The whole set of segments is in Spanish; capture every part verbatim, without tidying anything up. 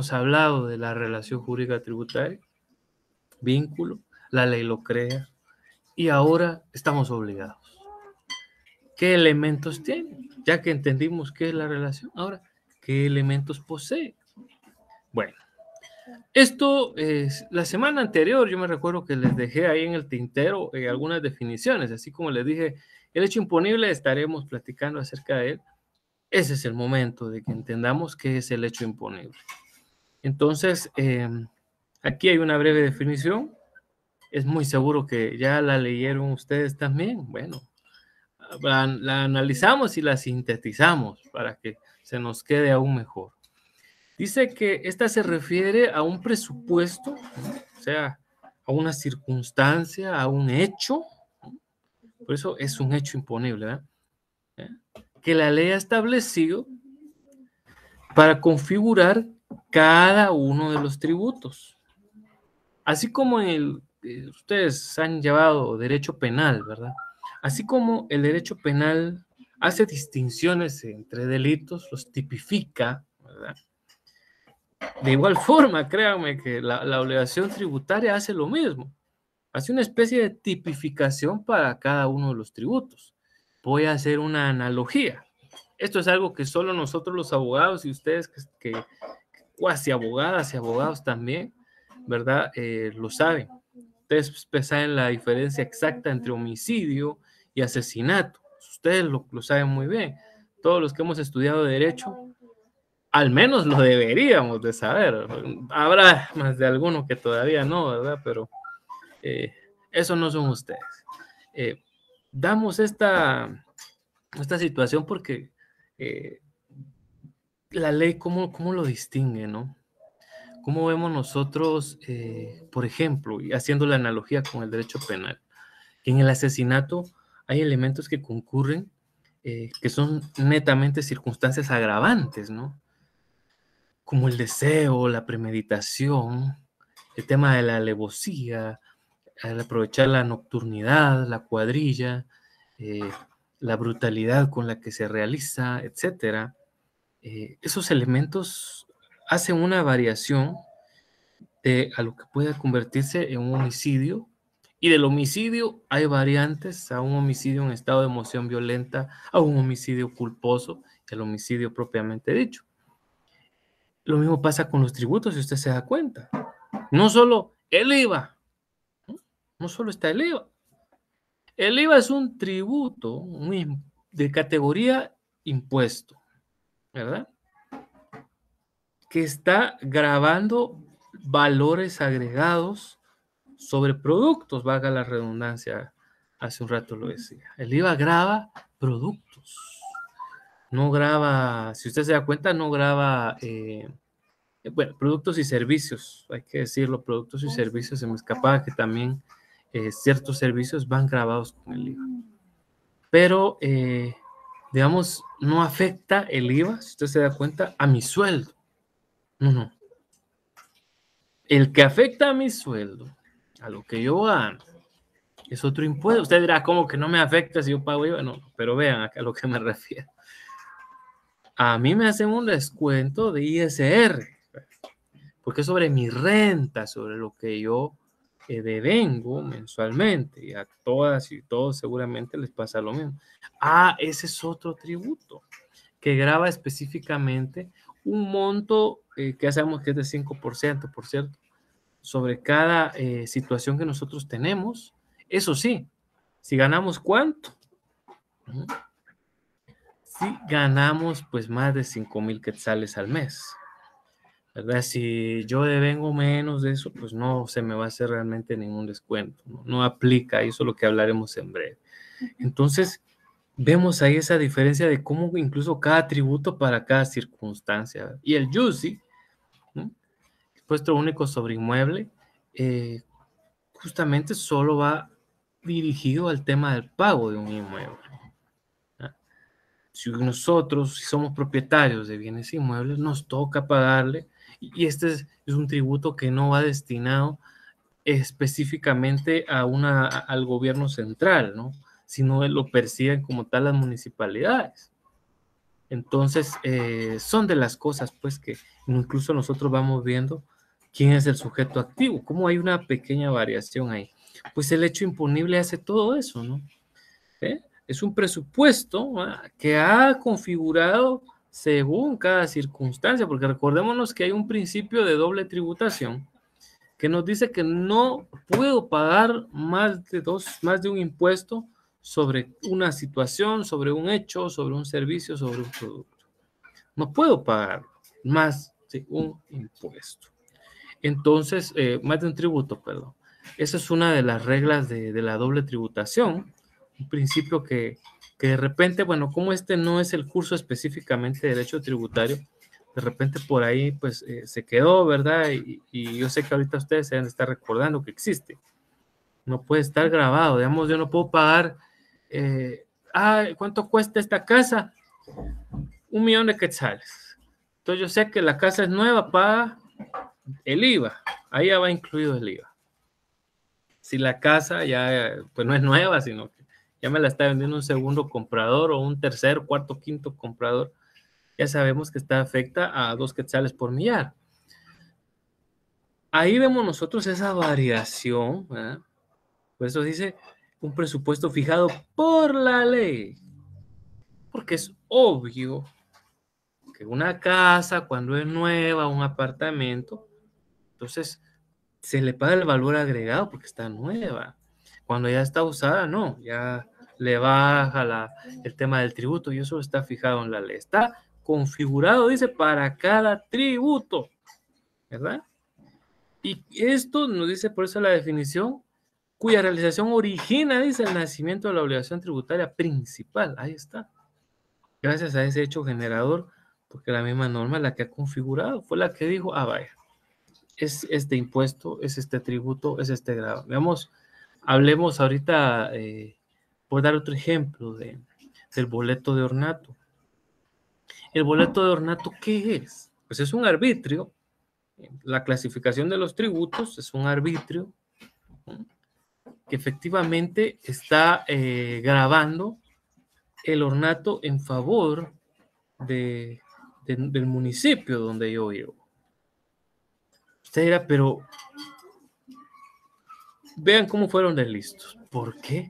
hemos hablado de la relación jurídica tributaria, vínculo, la ley lo crea, y ahora estamos obligados. ¿Qué elementos tiene? Ya que entendimos qué es la relación, ahora, ¿qué elementos posee? Bueno, esto es la semana anterior, yo me recuerdo que les dejé ahí en el tintero eh, algunas definiciones, así como les dije, el hecho imponible estaremos platicando acerca de él. Ese es el momento de que entendamos qué es el hecho imponible. Entonces, eh, aquí hay una breve definición. Es muy seguro que ya la leyeron ustedes también. Bueno, la, la analizamos y la sintetizamos para que se nos quede aún mejor. Dice que esta se refiere a un presupuesto, ¿no? O sea, a una circunstancia, a un hecho. ¿No? Por eso es un hecho imponible, ¿verdad? ¿Eh? Que la ley ha establecido para configurar cada uno de los tributos. Así como en el, eh, ustedes han llevado derecho penal, ¿verdad? Así como el derecho penal hace distinciones entre delitos, los tipifica, ¿verdad? De igual forma, créanme que la, la obligación tributaria hace lo mismo. Hace una especie de tipificación para cada uno de los tributos. Voy a hacer una analogía. Esto es algo que solo nosotros los abogados y ustedes que, que cuasi abogadas y abogados también, ¿verdad? Eh, lo saben. Ustedes saben la diferencia exacta entre homicidio y asesinato. Ustedes lo, lo saben muy bien. Todos los que hemos estudiado derecho, al menos lo deberíamos de saber. Habrá más de alguno que todavía no, ¿verdad? Pero eh, eso no son ustedes. Eh, damos esta, esta situación porque eh, la ley, ¿cómo, cómo lo distingue, no? ¿Cómo vemos nosotros, eh, por ejemplo, y haciendo la analogía con el derecho penal, que en el asesinato hay elementos que concurren eh, que son netamente circunstancias agravantes, ¿no? Como el deseo, la premeditación, el tema de la alevosía, al aprovechar la nocturnidad, la cuadrilla, eh, la brutalidad con la que se realiza, etcétera. Eh, esos elementos hacen una variación de a lo que puede convertirse en un homicidio, y del homicidio hay variantes a un homicidio en estado de emoción violenta, a un homicidio culposo y al homicidio propiamente dicho. Lo mismo pasa con los tributos, si usted se da cuenta. No solo el I V A, no, no solo está el I V A. El I V A es un tributo muy de categoría impuesto, ¿verdad? Que está grabando valores agregados sobre productos, valga la redundancia, hace un rato lo decía. El I V A graba productos, no graba, si usted se da cuenta, no graba, eh, bueno, productos y servicios, hay que decirlo, productos y servicios, se me escapaba que también eh, ciertos servicios van grabados con el I V A. Pero, eh, digamos, no afecta el I V A, si usted se da cuenta, a mi sueldo. No, no. El que afecta a mi sueldo, a lo que yo gano, es otro impuesto. Usted dirá, ¿cómo que no me afecta si yo pago I V A? No, pero vean acá a lo que me refiero. A mí me hacen un descuento de I S R, porque es sobre mi renta, sobre lo que yo eh, devengo mensualmente. Y a todas y todos seguramente les pasa lo mismo. Ah, ese es otro tributo que graba específicamente un monto eh, que ya sabemos que es de cinco por ciento, por cierto, sobre cada eh, situación que nosotros tenemos. Eso sí, si ganamos ¿cuánto? ¿Mm? Si ganamos pues más de cinco mil quetzales al mes, ¿verdad? Si yo devengo menos de eso, pues no se me va a hacer realmente ningún descuento, no, no aplica, eso es lo que hablaremos en breve. Entonces, vemos ahí esa diferencia de cómo incluso cada tributo para cada circunstancia. Y el U C I, ¿no? Impuesto único sobre inmueble, eh, justamente solo va dirigido al tema del pago de un inmueble. ¿No? Si nosotros, si somos propietarios de bienes inmuebles, nos toca pagarle, y este es, es un tributo que no va destinado específicamente a una, al gobierno central, ¿no? Sino lo perciben como tal las municipalidades. Entonces, eh, son de las cosas, pues, que incluso nosotros vamos viendo quién es el sujeto activo, cómo hay una pequeña variación ahí. Pues el hecho imponible hace todo eso, ¿no? ¿Eh? Es un presupuesto, ¿va?, que ha configurado según cada circunstancia, porque recordémonos que hay un principio de doble tributación que nos dice que no puedo pagar más de dos, más de un impuesto sobre una situación, sobre un hecho, sobre un servicio, sobre un producto. No puedo pagar más de un impuesto. Entonces, eh, más de un tributo, perdón. Esa es una de las reglas de, de la doble tributación, un principio que, que de repente, bueno, como este no es el curso específicamente de derecho tributario, de repente por ahí pues eh, se quedó, ¿verdad? Y, y yo sé que ahorita ustedes se deben estar recordando que existe. No puede estar grabado, digamos, yo no puedo pagar, eh, ah, ¿cuánto cuesta esta casa? Un millón de quetzales. Entonces yo sé que la casa es nueva, paga el I V A, ahí ya va incluido el I V A. Si la casa ya, pues no es nueva, sino que ya me la está vendiendo un segundo comprador o un tercer, cuarto, quinto comprador, ya sabemos que está afecta a dos quetzales por millar. Ahí vemos nosotros esa variación, ¿verdad? Por eso dice un presupuesto fijado por la ley, porque es obvio que una casa, cuando es nueva, un apartamento, entonces se le paga el valor agregado porque está nueva. Cuando ya está usada, no, ya le baja la, el tema del tributo y eso está fijado en la ley. Está configurado, dice, para cada tributo, ¿verdad? Y esto nos dice por eso la definición, cuya realización origina, dice, el nacimiento de la obligación tributaria principal. Ahí está. Gracias a ese hecho generador, porque la misma norma la que ha configurado fue la que dijo, ah, vaya, es este impuesto, es este tributo, es este grado. Veamos, hablemos ahorita, eh, por dar otro ejemplo de, del boleto de ornato. El boleto de ornato, ¿qué es? Pues es un arbitrio. La clasificación de los tributos es un arbitrio, ¿no?, que efectivamente está eh, grabando el ornato en favor de, de, del municipio donde yo vivo. Usted dirá, pero vean cómo fueron de listos. ¿Por qué?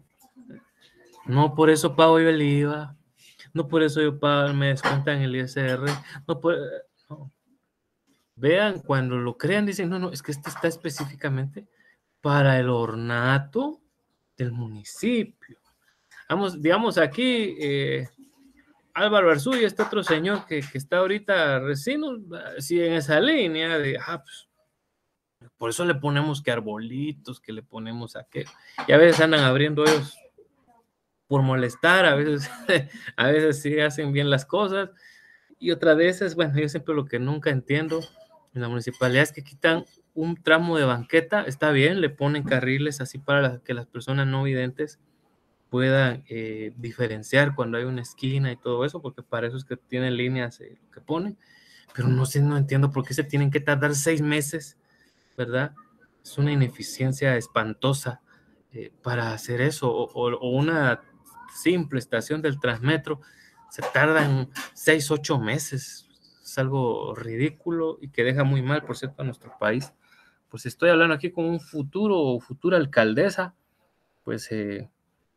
No por eso pago yo el I V A, no por eso yo pago, me descuentan el I S R, no por... No. Vean, cuando lo crean dicen, no, no, es que esto está específicamente para el ornato del municipio. Vamos, digamos aquí, eh, Álvaro Arzú y este otro señor que, que está ahorita recién, si en esa línea de, ah, pues, por eso le ponemos que arbolitos, que le ponemos aquello. Y a veces andan abriendo ellos por molestar, a veces, a veces sí hacen bien las cosas. Y otras veces, bueno, yo siempre lo que nunca entiendo en la municipalidad es que quitan un tramo de banqueta, está bien, le ponen carriles así para la, que las personas no videntes puedan eh, diferenciar cuando hay una esquina y todo eso, porque para eso es que tienen líneas eh, que ponen, pero no sé, no entiendo por qué se tienen que tardar seis meses, ¿verdad? Es una ineficiencia espantosa eh, para hacer eso, o, o, o una simple estación del Transmetro se tardan seis, ocho meses, es algo ridículo y que deja muy mal, por cierto, a nuestro país. Pues estoy hablando aquí con un futuro o futura alcaldesa, pues eh,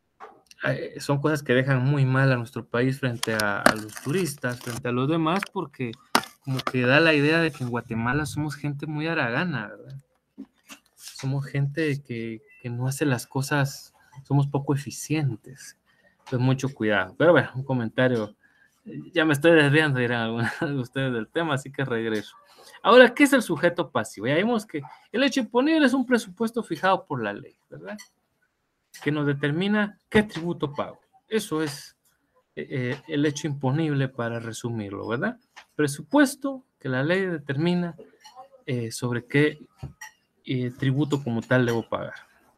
son cosas que dejan muy mal a nuestro país frente a, a los turistas, frente a los demás, porque como que da la idea de que en Guatemala somos gente muy haragana, ¿verdad? Somos gente que, que no hace las cosas, somos poco eficientes. Entonces, mucho cuidado. Pero bueno, un comentario. Ya me estoy desviando, dirán algunos de ustedes del tema, así que regreso. Ahora, ¿qué es el sujeto pasivo? Ya vimos que el hecho imponible es un presupuesto fijado por la ley, ¿verdad? Que nos determina qué tributo pago. Eso es eh, el hecho imponible para resumirlo, ¿verdad? Presupuesto que la ley determina eh, sobre qué eh, tributo como tal debo pagar,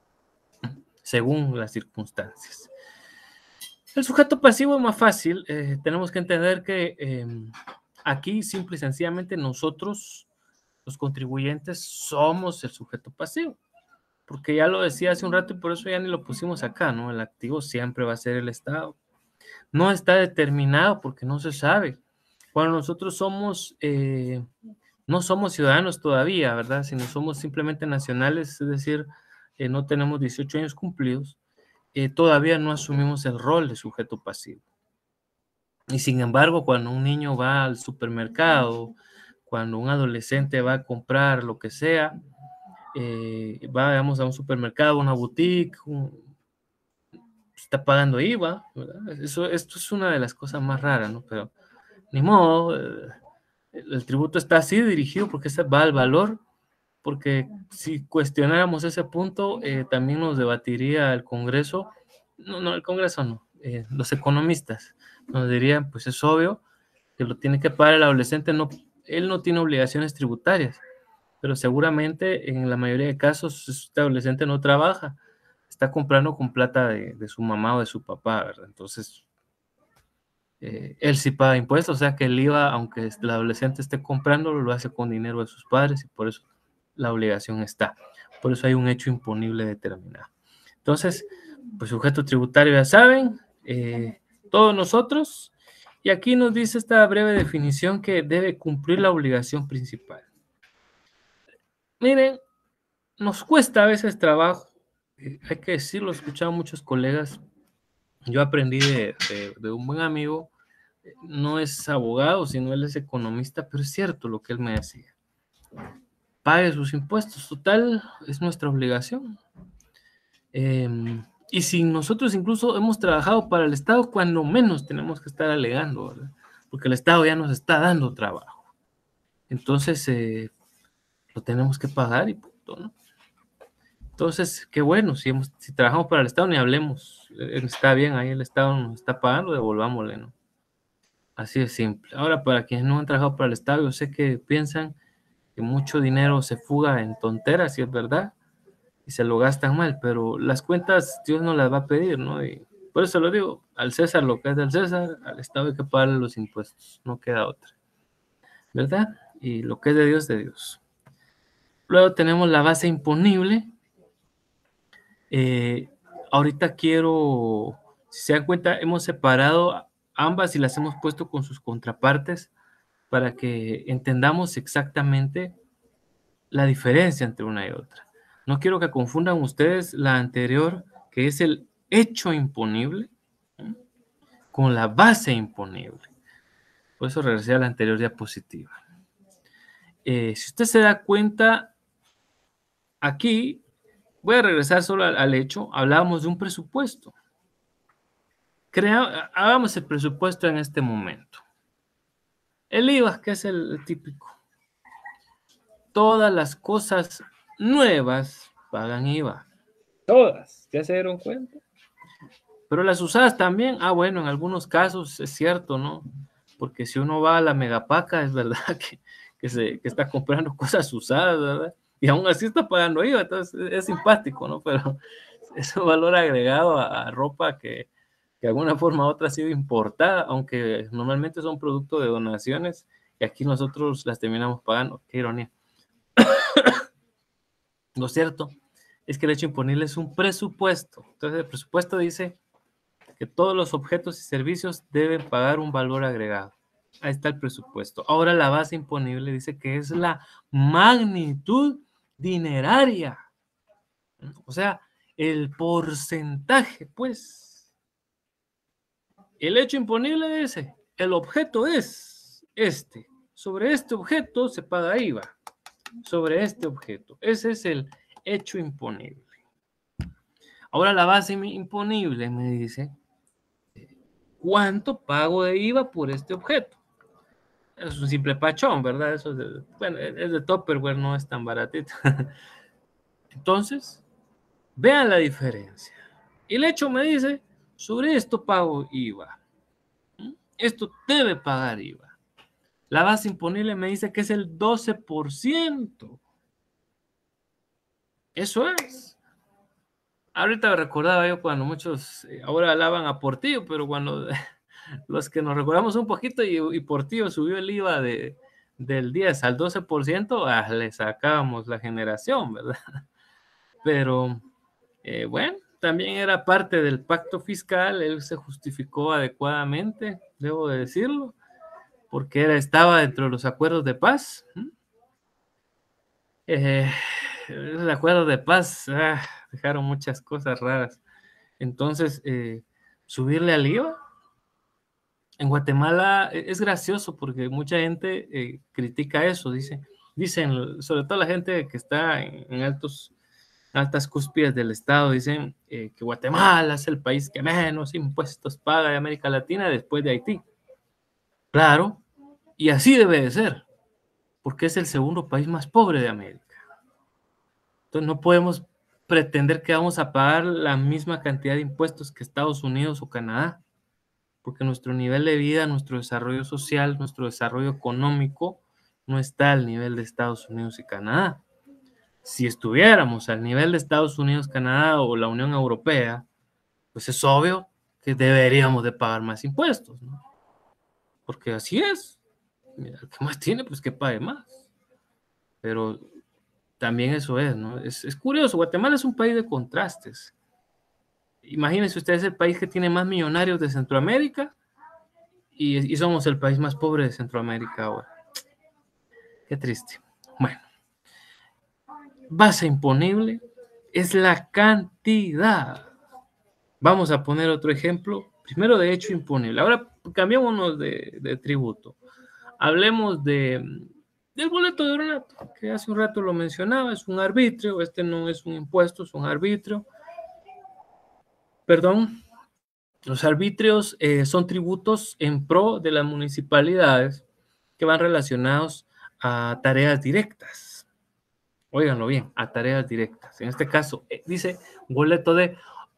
según las circunstancias. El sujeto pasivo es más fácil. Eh, tenemos que entender que eh, aquí simple y sencillamente nosotros, los contribuyentes, somos el sujeto pasivo. Porque ya lo decía hace un rato y por eso ya ni lo pusimos acá, ¿no? El activo siempre va a ser el Estado. No está determinado porque no se sabe. Cuando nosotros somos, eh, no somos ciudadanos todavía, ¿verdad? Sino somos simplemente nacionales, es decir, eh, no tenemos dieciocho años cumplidos, eh, todavía no asumimos el rol de sujeto pasivo. Y sin embargo, cuando un niño va al supermercado, cuando un adolescente va a comprar lo que sea, eh, va, digamos, a un supermercado, una boutique, un, está pagando I V A, ¿verdad? Eso, esto es una de las cosas más raras, ¿no? Pero ni modo, eh, el, el tributo está así dirigido porque ese va al valor, porque si cuestionáramos ese punto, eh, también nos debatiría el Congreso, no, no, el Congreso no, eh, los economistas nos dirían, pues es obvio que lo tiene que pagar el adolescente, no, él no tiene obligaciones tributarias, pero seguramente en la mayoría de casos este adolescente no trabaja, está comprando con plata de, de su mamá o de su papá, ¿verdad? Entonces, eh, él sí paga impuestos, o sea que el I V A, aunque el adolescente esté comprando, lo hace con dinero de sus padres y por eso la obligación está. Por eso hay un hecho imponible determinado. Entonces, pues sujeto tributario ya saben, eh, todos nosotros, y aquí nos dice esta breve definición que debe cumplir la obligación principal. Miren, nos cuesta a veces trabajo, eh, hay que decirlo, he escuchado a muchos colegas, yo aprendí de, de, de un buen amigo, no es abogado, sino él es economista, pero es cierto lo que él me decía. Pague sus impuestos, total, es nuestra obligación. Eh, y si nosotros incluso hemos trabajado para el Estado, cuando menos tenemos que estar alegando, ¿verdad? Porque el Estado ya nos está dando trabajo. Entonces, eh, lo tenemos que pagar y punto, ¿no? Entonces, qué bueno, si, hemos, si trabajamos para el Estado, ni hablemos. Eh, está bien, ahí el Estado nos está pagando, devolvámosle, ¿no? Así de simple. Ahora, para quienes no han trabajado para el Estado, yo sé que piensan que mucho dinero se fuga en tonteras, y es verdad, y se lo gastan mal, pero las cuentas Dios no las va a pedir, ¿no? Y por eso lo digo, al César lo que es del César, al Estado hay que pagarle los impuestos, no queda otra, ¿verdad? Y lo que es de Dios, de Dios. Luego tenemos la base imponible. Eh, ahorita quiero, si se dan cuenta, hemos separado ambas y las hemos puesto con sus contrapartes para que entendamos exactamente la diferencia entre una y otra. No quiero que confundan ustedes la anterior, que es el hecho imponible, ¿sí?, con la base imponible. Por eso regresé a la anterior diapositiva. Eh, si usted se da cuenta, aquí voy a regresar solo al, al hecho. Hablábamos de un presupuesto. Crea, hagamos el presupuesto en este momento. El I V A, que es el, el típico. Todas las cosas nuevas pagan I V A. Todas, ¿ya se dieron cuenta? Pero las usadas también, ah, bueno, en algunos casos es cierto, ¿no? Porque si uno va a la Megapaca, es verdad que, que, se, que está comprando cosas usadas, ¿verdad? Y aún así está pagando I V A, entonces es, es simpático, ¿no? Pero es un valor agregado a, a ropa que, que de alguna forma u otra ha sido importada, aunque normalmente son producto de donaciones, y aquí nosotros las terminamos pagando. Qué ironía. Lo cierto es que el hecho imponible es un presupuesto. Entonces el presupuesto dice que todos los objetos y servicios deben pagar un valor agregado. Ahí está el presupuesto. Ahora la base imponible dice que es la magnitud dineraria. O sea, el porcentaje, pues. El hecho imponible dice, el objeto es este. Sobre este objeto se paga I V A. Sobre este objeto. Ese es el hecho imponible. Ahora la base imponible me dice, ¿cuánto pago de I V A por este objeto? Es un simple pachón, ¿verdad? Eso es de, bueno, es de Tupperware, no es tan baratito. Entonces, vean la diferencia. El hecho me dice, sobre esto pago I V A. Esto debe pagar I V A. La base imponible me dice que es el doce por ciento. Eso es. Ahorita me recordaba yo cuando muchos eh, ahora alaban a Portillo, pero cuando los que nos recordamos un poquito y, y Portillo subió el I V A de, del diez al doce por ciento, ah, le sacábamos la generación, ¿verdad? Pero, eh, bueno, también era parte del pacto fiscal, él se justificó adecuadamente, debo de decirlo, porque era, estaba dentro de los acuerdos de paz. Eh, los acuerdos de paz ah, dejaron muchas cosas raras. Entonces, eh, subirle al I V A. En Guatemala es gracioso porque mucha gente eh, critica eso, dice, dicen, sobre todo la gente que está en, en altos, altas cúspides del Estado, dicen eh, que Guatemala es el país que menos impuestos paga de América Latina después de Haití. Claro, y así debe de ser, porque es el segundo país más pobre de América. Entonces no podemos pretender que vamos a pagar la misma cantidad de impuestos que Estados Unidos o Canadá, porque nuestro nivel de vida, nuestro desarrollo social, nuestro desarrollo económico no está al nivel de Estados Unidos y Canadá. Si estuviéramos al nivel de Estados Unidos, Canadá o la Unión Europea, pues es obvio que deberíamos de pagar más impuestos, ¿no? Porque así es. Mira, el que más tiene, pues que pague más. Pero también eso es, ¿no? Es, es curioso, Guatemala es un país de contrastes. Imagínense ustedes el país que tiene más millonarios de Centroamérica y, y somos el país más pobre de Centroamérica ahora. Qué triste. Bueno, base imponible es la cantidad. Vamos a poner otro ejemplo. Primero de hecho imponible. Ahora cambiémonos de, de tributo. Hablemos de, del boleto de ornato, que hace un rato lo mencionaba, es un arbitrio. Este no es un impuesto, es un arbitrio. Perdón. Los arbitrios eh, son tributos en pro de las municipalidades que van relacionados a tareas directas. Óiganlo bien, a tareas directas. En este caso, eh, dice boleto de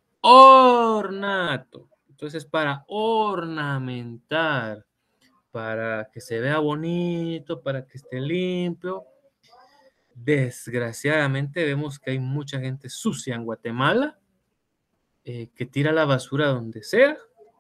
ornato. Entonces, para ornamentar, para que se vea bonito, para que esté limpio. Desgraciadamente, vemos que hay mucha gente sucia en Guatemala, eh, que tira la basura donde sea.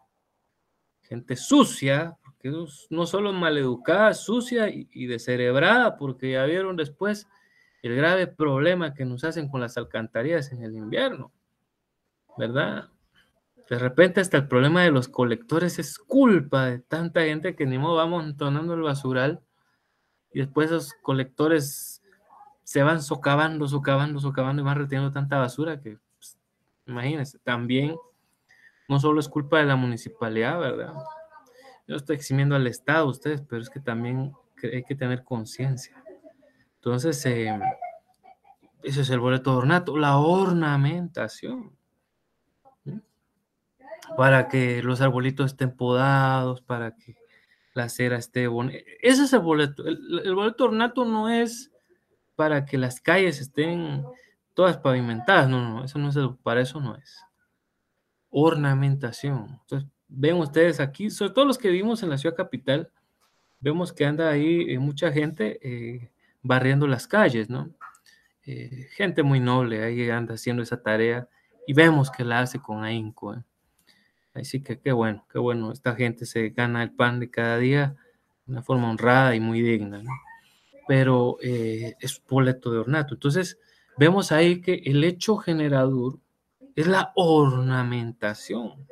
Gente sucia, porque no solo maleducada, sucia y, y descerebrada, porque ya vieron después el grave problema que nos hacen con las alcantarillas en el invierno, ¿verdad? De repente hasta el problema de los colectores es culpa de tanta gente que ni modo vamos entonando el basural y después esos colectores se van socavando, socavando, socavando y van reteniendo tanta basura que, pues, imagínense, también no solo es culpa de la municipalidad, ¿verdad? Yo estoy eximiendo al Estado, ustedes, pero es que también hay que tener conciencia. Entonces, eh, ese es el boleto de ornato, la ornamentación. ¿Sí? Para que los arbolitos estén podados, para que la acera esté bonita. Ese es el boleto. El, el boleto de ornato no es para que las calles estén todas pavimentadas. No, no, eso no es, para eso no es. Ornamentación. Entonces, ven ustedes aquí, sobre todo los que vivimos en la ciudad capital, vemos que anda ahí eh, mucha gente eh, barriendo las calles, ¿no? Eh, gente muy noble ahí anda haciendo esa tarea y vemos que la hace con ahínco. ¿eh? Así que qué bueno, qué bueno. Esta gente se gana el pan de cada día de una forma honrada y muy digna, ¿no? Pero eh, es boleto de ornato. Entonces, vemos ahí que el hecho generador es la ornamentación.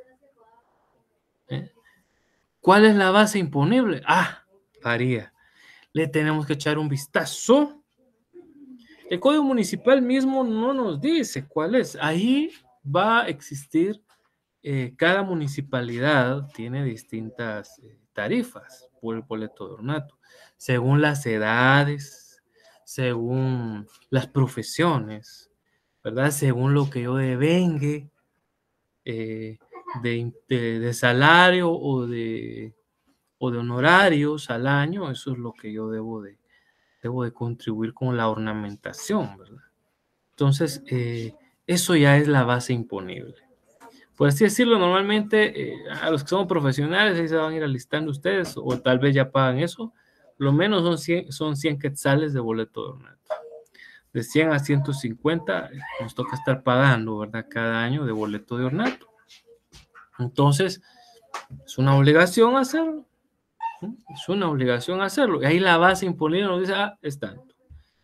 ¿eh? ¿Cuál es la base imponible? Ah, varía. Le tenemos que echar un vistazo. El Código Municipal mismo no nos dice cuál es. Ahí va a existir, eh, cada municipalidad tiene distintas eh, tarifas por el boleto de ornato, según las edades, según las profesiones, ¿verdad? Según lo que yo devengue eh, de, de, de salario o de, o de honorarios al año, eso es lo que yo debo de, debo de contribuir con la ornamentación, ¿verdad? Entonces, eh, eso ya es la base imponible. Por así decirlo, normalmente eh, a los que somos profesionales, ahí se van a ir alistando ustedes, o tal vez ya pagan eso, lo menos son cien, son cien quetzales de boleto de ornato. De cien a ciento cincuenta eh, nos toca estar pagando, ¿verdad? Cada año de boleto de ornato. Entonces, es una obligación hacerlo. ¿sí? Es una obligación hacerlo. Y ahí la base imponible nos dice, ah, es tanto.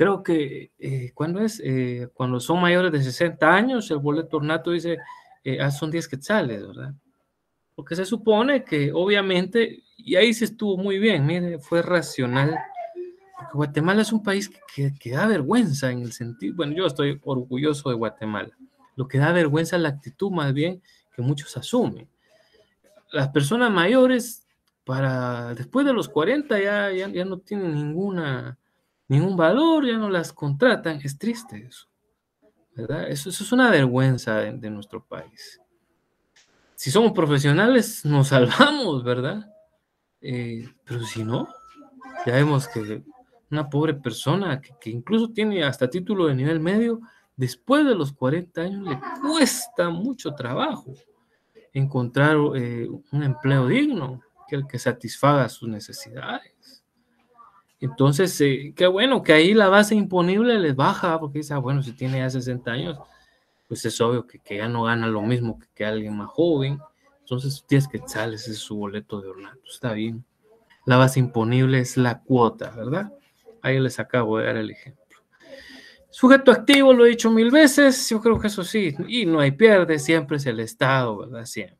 creo que, eh, ¿cuándo es? Eh, cuando son mayores de sesenta años, el boleto ornato dice, eh, ah, son diez quetzales, ¿verdad? Porque se supone que, obviamente, y ahí se estuvo muy bien, mire, fue racional. Porque Guatemala es un país que, que, que da vergüenza en el sentido, bueno, yo estoy orgulloso de Guatemala. Lo que da vergüenza es la actitud, más bien, que muchos asumen. Las personas mayores, para después de los cuarenta, ya, ya, ya no tienen ninguna, ningún valor, ya no las contratan. Es triste eso, ¿verdad? Eso, eso es una vergüenza de, de nuestro país. Si somos profesionales, nos salvamos, ¿verdad? Eh, pero si no, ya vemos que una pobre persona que, que incluso tiene hasta título de nivel medio, después de los cuarenta años le cuesta mucho trabajo encontrar eh, un empleo digno, que el que satisfaga sus necesidades. Entonces, eh, qué bueno que ahí la base imponible les baja, porque dice, ah, bueno, si tiene ya sesenta años, pues es obvio que, que ya no gana lo mismo que, que alguien más joven. Entonces, diez quetzales es su boleto de ornato, está bien. La base imponible es la cuota, ¿verdad? Ahí les acabo de dar el ejemplo. Sujeto activo, lo he dicho mil veces, yo creo que eso sí, y no hay pierde, siempre es el Estado, ¿verdad? Siempre.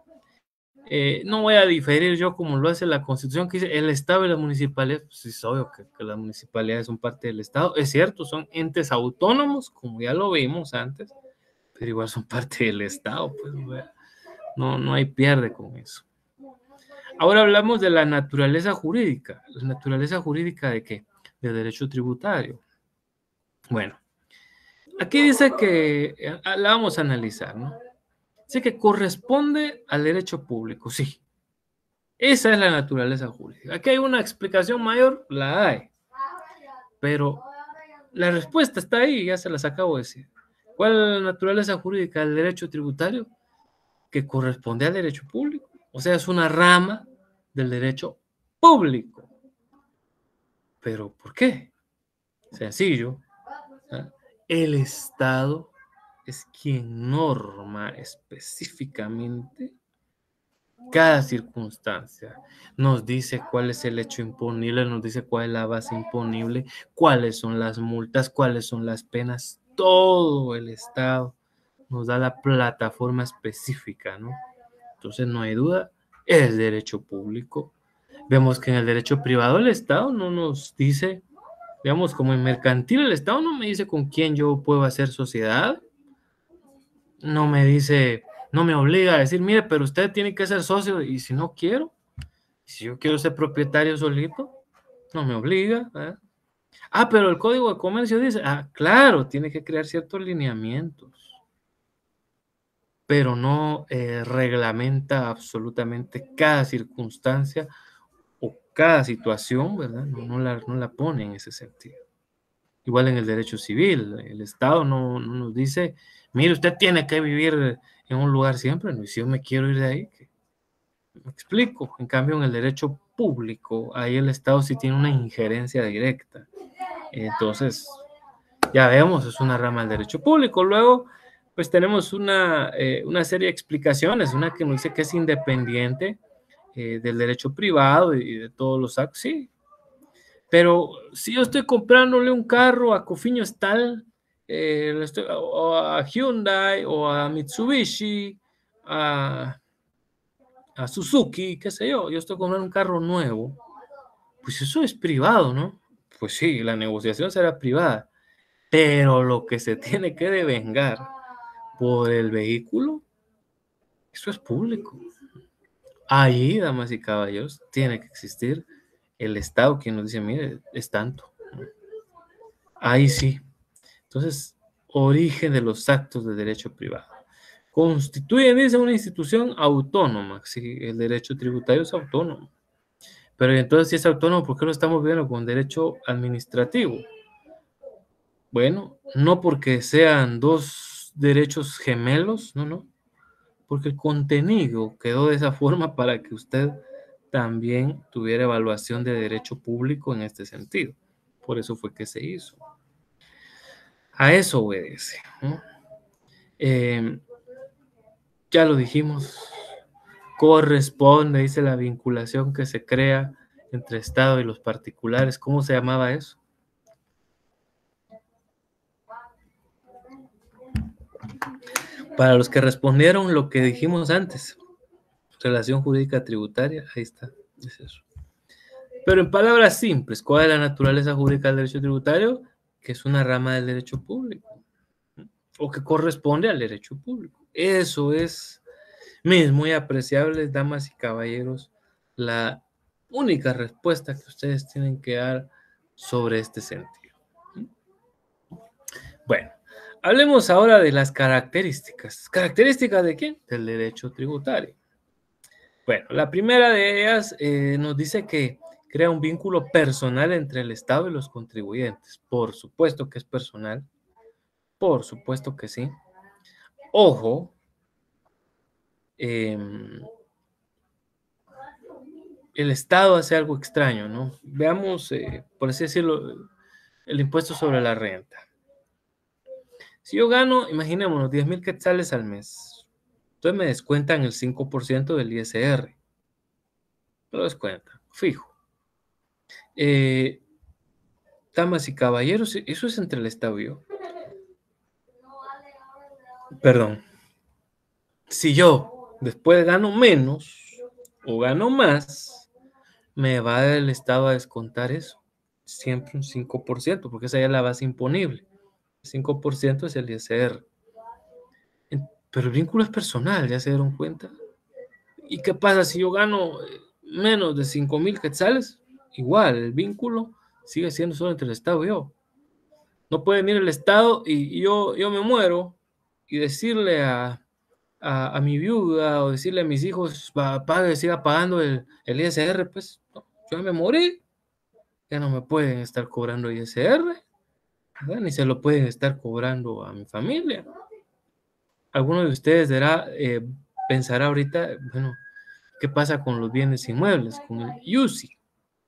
Eh, no voy a diferir yo como lo hace la Constitución, que dice el Estado y la municipalidad, pues es obvio que, que las municipalidades son parte del Estado, es cierto, son entes autónomos, como ya lo vimos antes, pero igual son parte del Estado, pues no, no hay pierde con eso. Ahora hablamos de la naturaleza jurídica. ¿La naturaleza jurídica de qué? De derecho tributario. Bueno, aquí dice que, la vamos a analizar, ¿no? Dice que corresponde al derecho público, sí. Esa es la naturaleza jurídica. Aquí hay una explicación mayor, la hay. Pero la respuesta está ahí, ya se las acabo de decir. ¿Cuál es la naturaleza jurídica del derecho tributario? Que corresponde al derecho público. O sea, es una rama del derecho público. ¿Pero por qué? Sencillo. ¿Ah? El Estado es quien norma específicamente cada circunstancia. Nos dice cuál es el hecho imponible, nos dice cuál es la base imponible, cuáles son las multas, cuáles son las penas. Todo el Estado nos da la plataforma específica, ¿no? Entonces no hay duda, es derecho público. Vemos que en el derecho privado el Estado no nos dice, digamos, como en mercantil, el Estado no me dice con quién yo puedo hacer sociedad, no me dice, no me obliga a decir, mire, pero usted tiene que ser socio, y si no quiero, si yo quiero ser propietario solito, no me obliga, ¿eh? Ah, pero el Código de Comercio dice, ah, claro, tiene que crear ciertos lineamientos, pero no eh, reglamenta absolutamente cada circunstancia o cada situación, ¿verdad? No, no, la, no la pone en ese sentido. Igual en el derecho civil, el Estado no, no nos dice, mire, usted tiene que vivir en un lugar siempre, no, y si yo me quiero ir de ahí, ¿qué? Me explico. En cambio, en el derecho público, ahí el Estado sí tiene una injerencia directa. Entonces, ya vemos, es una rama del derecho público. Luego, pues tenemos una, eh, una serie de explicaciones, una que nos dice que es independiente eh, del derecho privado y de todos los actos, sí. Pero si yo estoy comprándole un carro a Cofiño Stal, eh, estoy, o a Hyundai, o a Mitsubishi, a, a Suzuki, qué sé yo, yo estoy comprando un carro nuevo, pues eso es privado, ¿no? Pues sí, la negociación será privada, pero lo que se tiene que devengar por el vehículo, eso es público. Ahí, damas y caballeros, tiene que existir el Estado quien nos dice, mire, es tanto. Ahí sí. Entonces, origen de los actos de derecho privado. Constituyen, dice, una institución autónoma. Sí, el derecho tributario es autónomo. Pero entonces, si es autónomo, ¿por qué lo estamos viendo con derecho administrativo? Bueno, no porque sean dos derechos gemelos, no, no. Porque el contenido quedó de esa forma para que usted también tuviera evaluación de derecho público en este sentido. Por eso fue que se hizo. A eso obedece, ¿no? Eh, ya lo dijimos, corresponde, dice la vinculación que se crea entre Estado y los particulares. ¿Cómo se llamaba eso? Para los que respondieron lo que dijimos antes, relación jurídica tributaria, ahí está, es eso. Pero en palabras simples, ¿cuál es la naturaleza jurídica del derecho tributario? Que es una rama del derecho público, o que corresponde al derecho público. Eso es, mis muy apreciables damas y caballeros, la única respuesta que ustedes tienen que dar sobre este sentido. Bueno, hablemos ahora de las características. ¿Características de quién? Del derecho tributario. Bueno, la primera de ellas eh, nos dice que crea un vínculo personal entre el Estado y los contribuyentes. Por supuesto que es personal. Por supuesto que sí. Ojo, eh, el Estado hace algo extraño, ¿no? Veamos, eh, por así decirlo, el impuesto sobre la renta. Si yo gano, imaginémonos, diez mil quetzales al mes, entonces me descuentan el cinco por ciento del I S R. Me lo descuentan, fijo. Eh, damas y caballeros, eso es entre el Estado y yo. Perdón. Si yo después gano menos o gano más, me va el Estado a descontar eso. Siempre un cinco por ciento, porque esa ya es la base imponible. El cinco por ciento es el I S R. Pero el vínculo es personal, ¿ya se dieron cuenta? ¿Y qué pasa si yo gano menos de cinco mil quetzales? Igual, el vínculo sigue siendo solo entre el Estado y yo. No puede venir el Estado y yo, yo me muero y decirle a, a, a mi viuda o decirle a mis hijos, pague, siga pagando el, el I S R, pues no, yo me morí, ya no me pueden estar cobrando I S R, ¿verdad? Ni se lo pueden estar cobrando a mi familia. Alguno de ustedes dirá, eh, pensará ahorita, bueno, ¿qué pasa con los bienes inmuebles, con el U C I?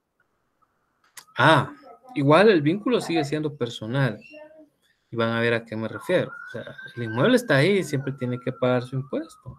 Ah, igual el vínculo sigue siendo personal. Y van a ver a qué me refiero. O sea, el inmueble está ahí y siempre tiene que pagar su impuesto.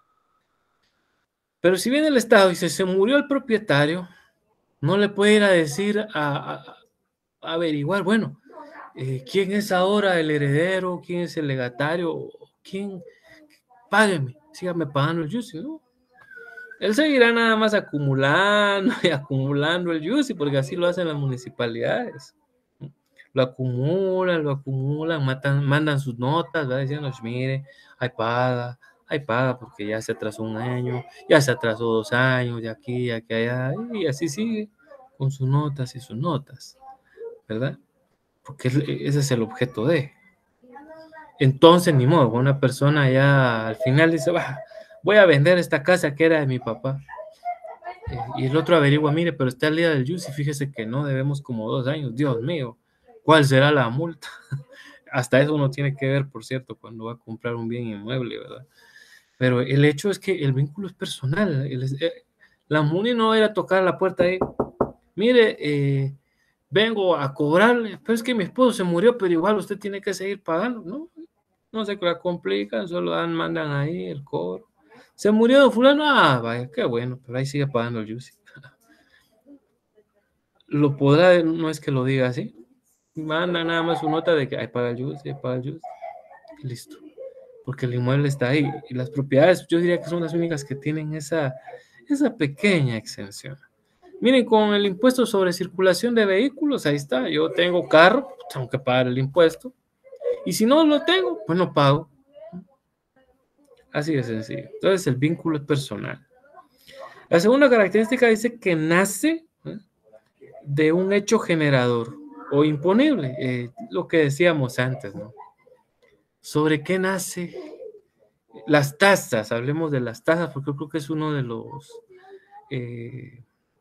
Pero si viene el Estado y dice, se murió el propietario, no le puede ir a decir, a, a, a averiguar, bueno, eh, ¿quién es ahora el heredero? ¿Quién es el legatario? ¿Quién? Págueme, sígame pagando el U C I, ¿no? Él seguirá nada más acumulando y acumulando el U C I, porque así lo hacen las municipalidades. Lo acumulan, lo acumulan, matan, mandan sus notas, va diciendo, mire, hay paga, hay paga porque ya se atrasó un año, ya se atrasó dos años, de aquí, aquí, allá, y así sigue con sus notas y sus notas, ¿verdad? Porque ese es el objeto de. Entonces, ni modo, una persona ya al final dice, bah, voy a vender esta casa que era de mi papá. Eh, y el otro averigua, mire, pero está el día del U C I, fíjese que no, debemos como dos años, Dios mío, ¿cuál será la multa? Hasta eso uno tiene que ver, por cierto, cuando va a comprar un bien inmueble, ¿verdad? Pero el hecho es que el vínculo es personal. El, eh, la MUNI no va a ir a tocar la puerta ahí. Mire, eh, vengo a cobrarle, pero es que mi esposo se murió, pero igual usted tiene que seguir pagando, ¿no? No se la complican, solo dan, mandan ahí el cobro. Se murió de fulano, ah, vaya, qué bueno, pero ahí sigue pagando el U C I. Lo podrá, no es que lo diga así, manda nada más su nota de que hay paga el U C I, paga el U C I, y listo. Porque el inmueble está ahí. Y las propiedades, yo diría que son las únicas que tienen esa, esa pequeña exención. Miren, con el impuesto sobre circulación de vehículos, ahí está. Yo tengo carro, tengo que pagar el impuesto. Y si no lo tengo, pues no pago. Así de sencillo. Entonces, el vínculo es personal. La segunda característica dice que nace ¿eh? de un hecho generador o imponible. Eh, lo que decíamos antes, ¿no? ¿Sobre qué nace? Las tasas, hablemos de las tasas, porque yo creo que es uno de los eh,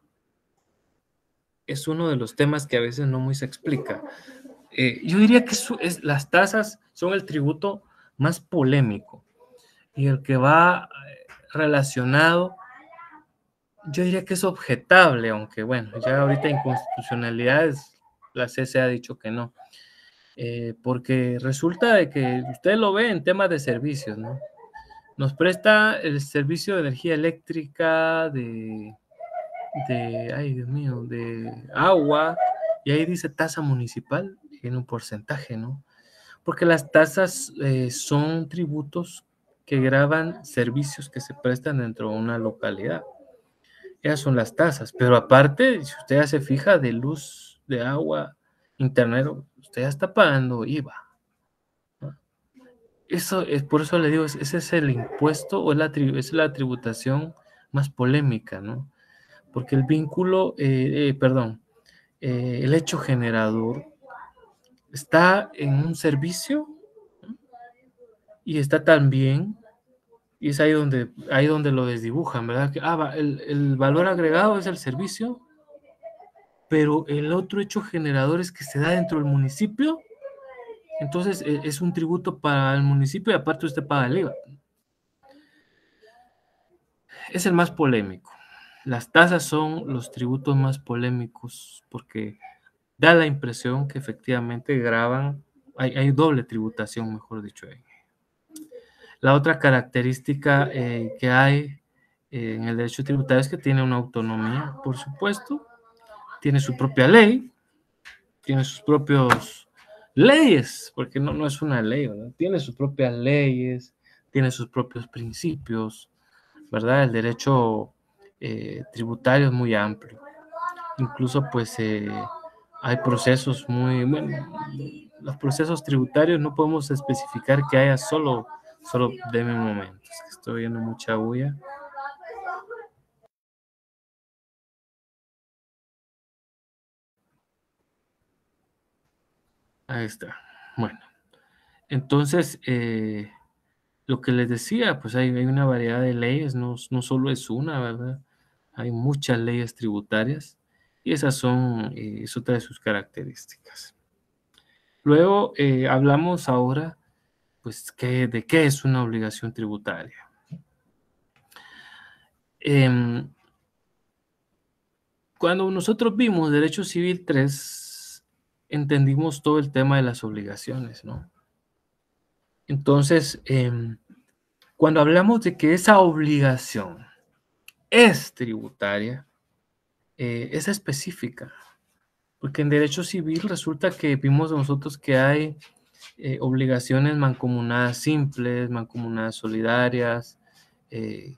es uno de los temas que a veces no muy se explica. Eh, yo diría que es, es, las tasas son el tributo más polémico y el que va relacionado, yo diría que es objetable, aunque bueno, ya ahorita inconstitucionalidades, la C C ha dicho que no, eh, porque resulta de que usted lo ve en temas de servicios, ¿no? Nos presta el servicio de energía eléctrica, de, de, ay Dios mío, de agua, y ahí dice tasa municipal en un porcentaje, ¿no? Porque las tasas eh, son tributos que graban servicios que se prestan dentro de una localidad. Esas son las tasas, pero aparte, si usted ya se fija, de luz, de agua, internet, usted ya está pagando I V A, ¿no? Eso es, por eso le digo, ese es el impuesto o es la, es la tributación más polémica, ¿no? Porque el vínculo, eh, eh, perdón, eh, el hecho generador está en un servicio, ¿no? Y está también, y es ahí donde, ahí donde lo desdibujan, ¿verdad? Que, ah, va, el, el valor agregado es el servicio, pero el otro hecho generador es que se da dentro del municipio, entonces e, es un tributo para el municipio y aparte usted paga el I V A. Es el más polémico. Las tasas son los tributos más polémicos porque da la impresión que efectivamente graban, hay, hay doble tributación, mejor dicho. Ahí. La otra característica eh, que hay eh, en el derecho tributario es que tiene una autonomía, por supuesto, tiene su propia ley, tiene sus propios leyes, porque no, no es una ley, ¿verdad? Tiene sus propias leyes, tiene sus propios principios, ¿verdad? El derecho eh, tributario es muy amplio. Incluso, pues, eh, hay procesos muy, bueno, los procesos tributarios no podemos especificar que haya solo, solo, deme un momento, es que estoy viendo mucha bulla. Ahí está. Bueno, entonces, eh, lo que les decía, pues hay, hay una variedad de leyes, no, no solo es una, ¿verdad? Hay muchas leyes tributarias y esas son, eh, es otra de sus características. Luego eh, hablamos ahora, pues, ¿qué, de qué es una obligación tributaria? Eh, cuando nosotros vimos Derecho Civil tres, entendimos todo el tema de las obligaciones, ¿no? Entonces, eh, cuando hablamos de que esa obligación es tributaria, eh, es específica, porque en derecho civil resulta que vimos nosotros que hay eh, obligaciones mancomunadas simples, mancomunadas solidarias, eh,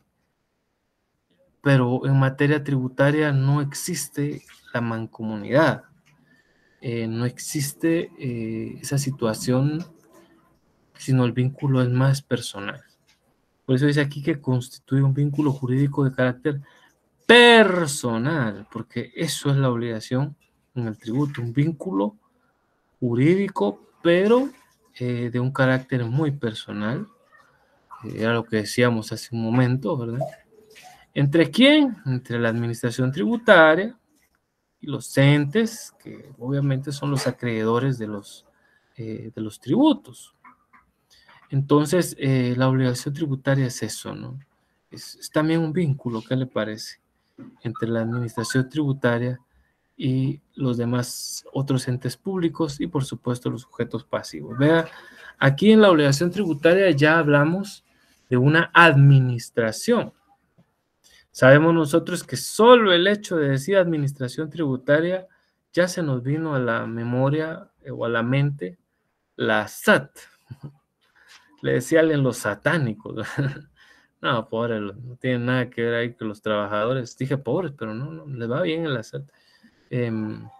pero en materia tributaria no existe la mancomunidad, eh, no existe eh, esa situación, sino el vínculo es más personal. Por eso dice aquí que constituye un vínculo jurídico de carácter personal, porque eso es la obligación en el tributo, un vínculo jurídico, pero eh, de un carácter muy personal, eh, era lo que decíamos hace un momento, ¿verdad? ¿Entre quién? Entre la administración tributaria y los entes, que obviamente son los acreedores de los, eh, de los tributos. Entonces, eh, la obligación tributaria es eso, ¿no? Es, es también un vínculo, ¿qué le parece? Entre la administración tributaria y los demás otros entes públicos y por supuesto los sujetos pasivos. Vea, aquí en la obligación tributaria ya hablamos de una administración. Sabemos nosotros que solo el hecho de decir administración tributaria ya se nos vino a la memoria eh, o a la mente la S A T. Le decían los satánicos. No, pobre, no tiene nada que ver ahí con los trabajadores. Dije pobres, pero no, no, les va bien en la S A T. Eh,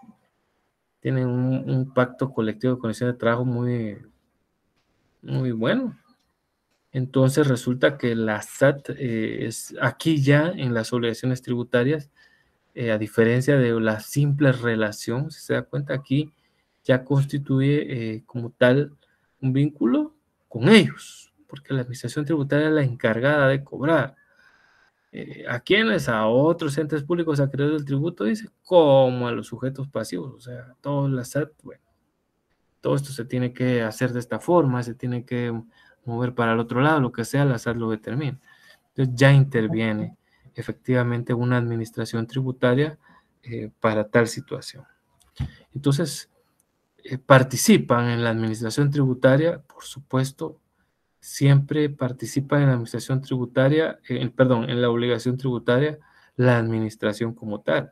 tienen un, un, pacto colectivo de condiciones de trabajo muy, muy bueno. Entonces resulta que la S A T eh, es aquí ya en las obligaciones tributarias, eh, a diferencia de la simple relación, si se da cuenta aquí, ya constituye eh, como tal un vínculo con ellos, porque la administración tributaria es la encargada de cobrar. Eh, ¿A quiénes? A otros entes públicos acreedores del tributo, dice, como a los sujetos pasivos, o sea, todos las S A T, bueno, todo esto se tiene que hacer de esta forma, se tiene que mover para el otro lado, lo que sea, la S A T lo determina. Entonces ya interviene efectivamente una administración tributaria eh, para tal situación. Entonces, eh, participan en la administración tributaria, por supuesto, siempre participa en la administración tributaria, eh, perdón, en la obligación tributaria, la administración como tal.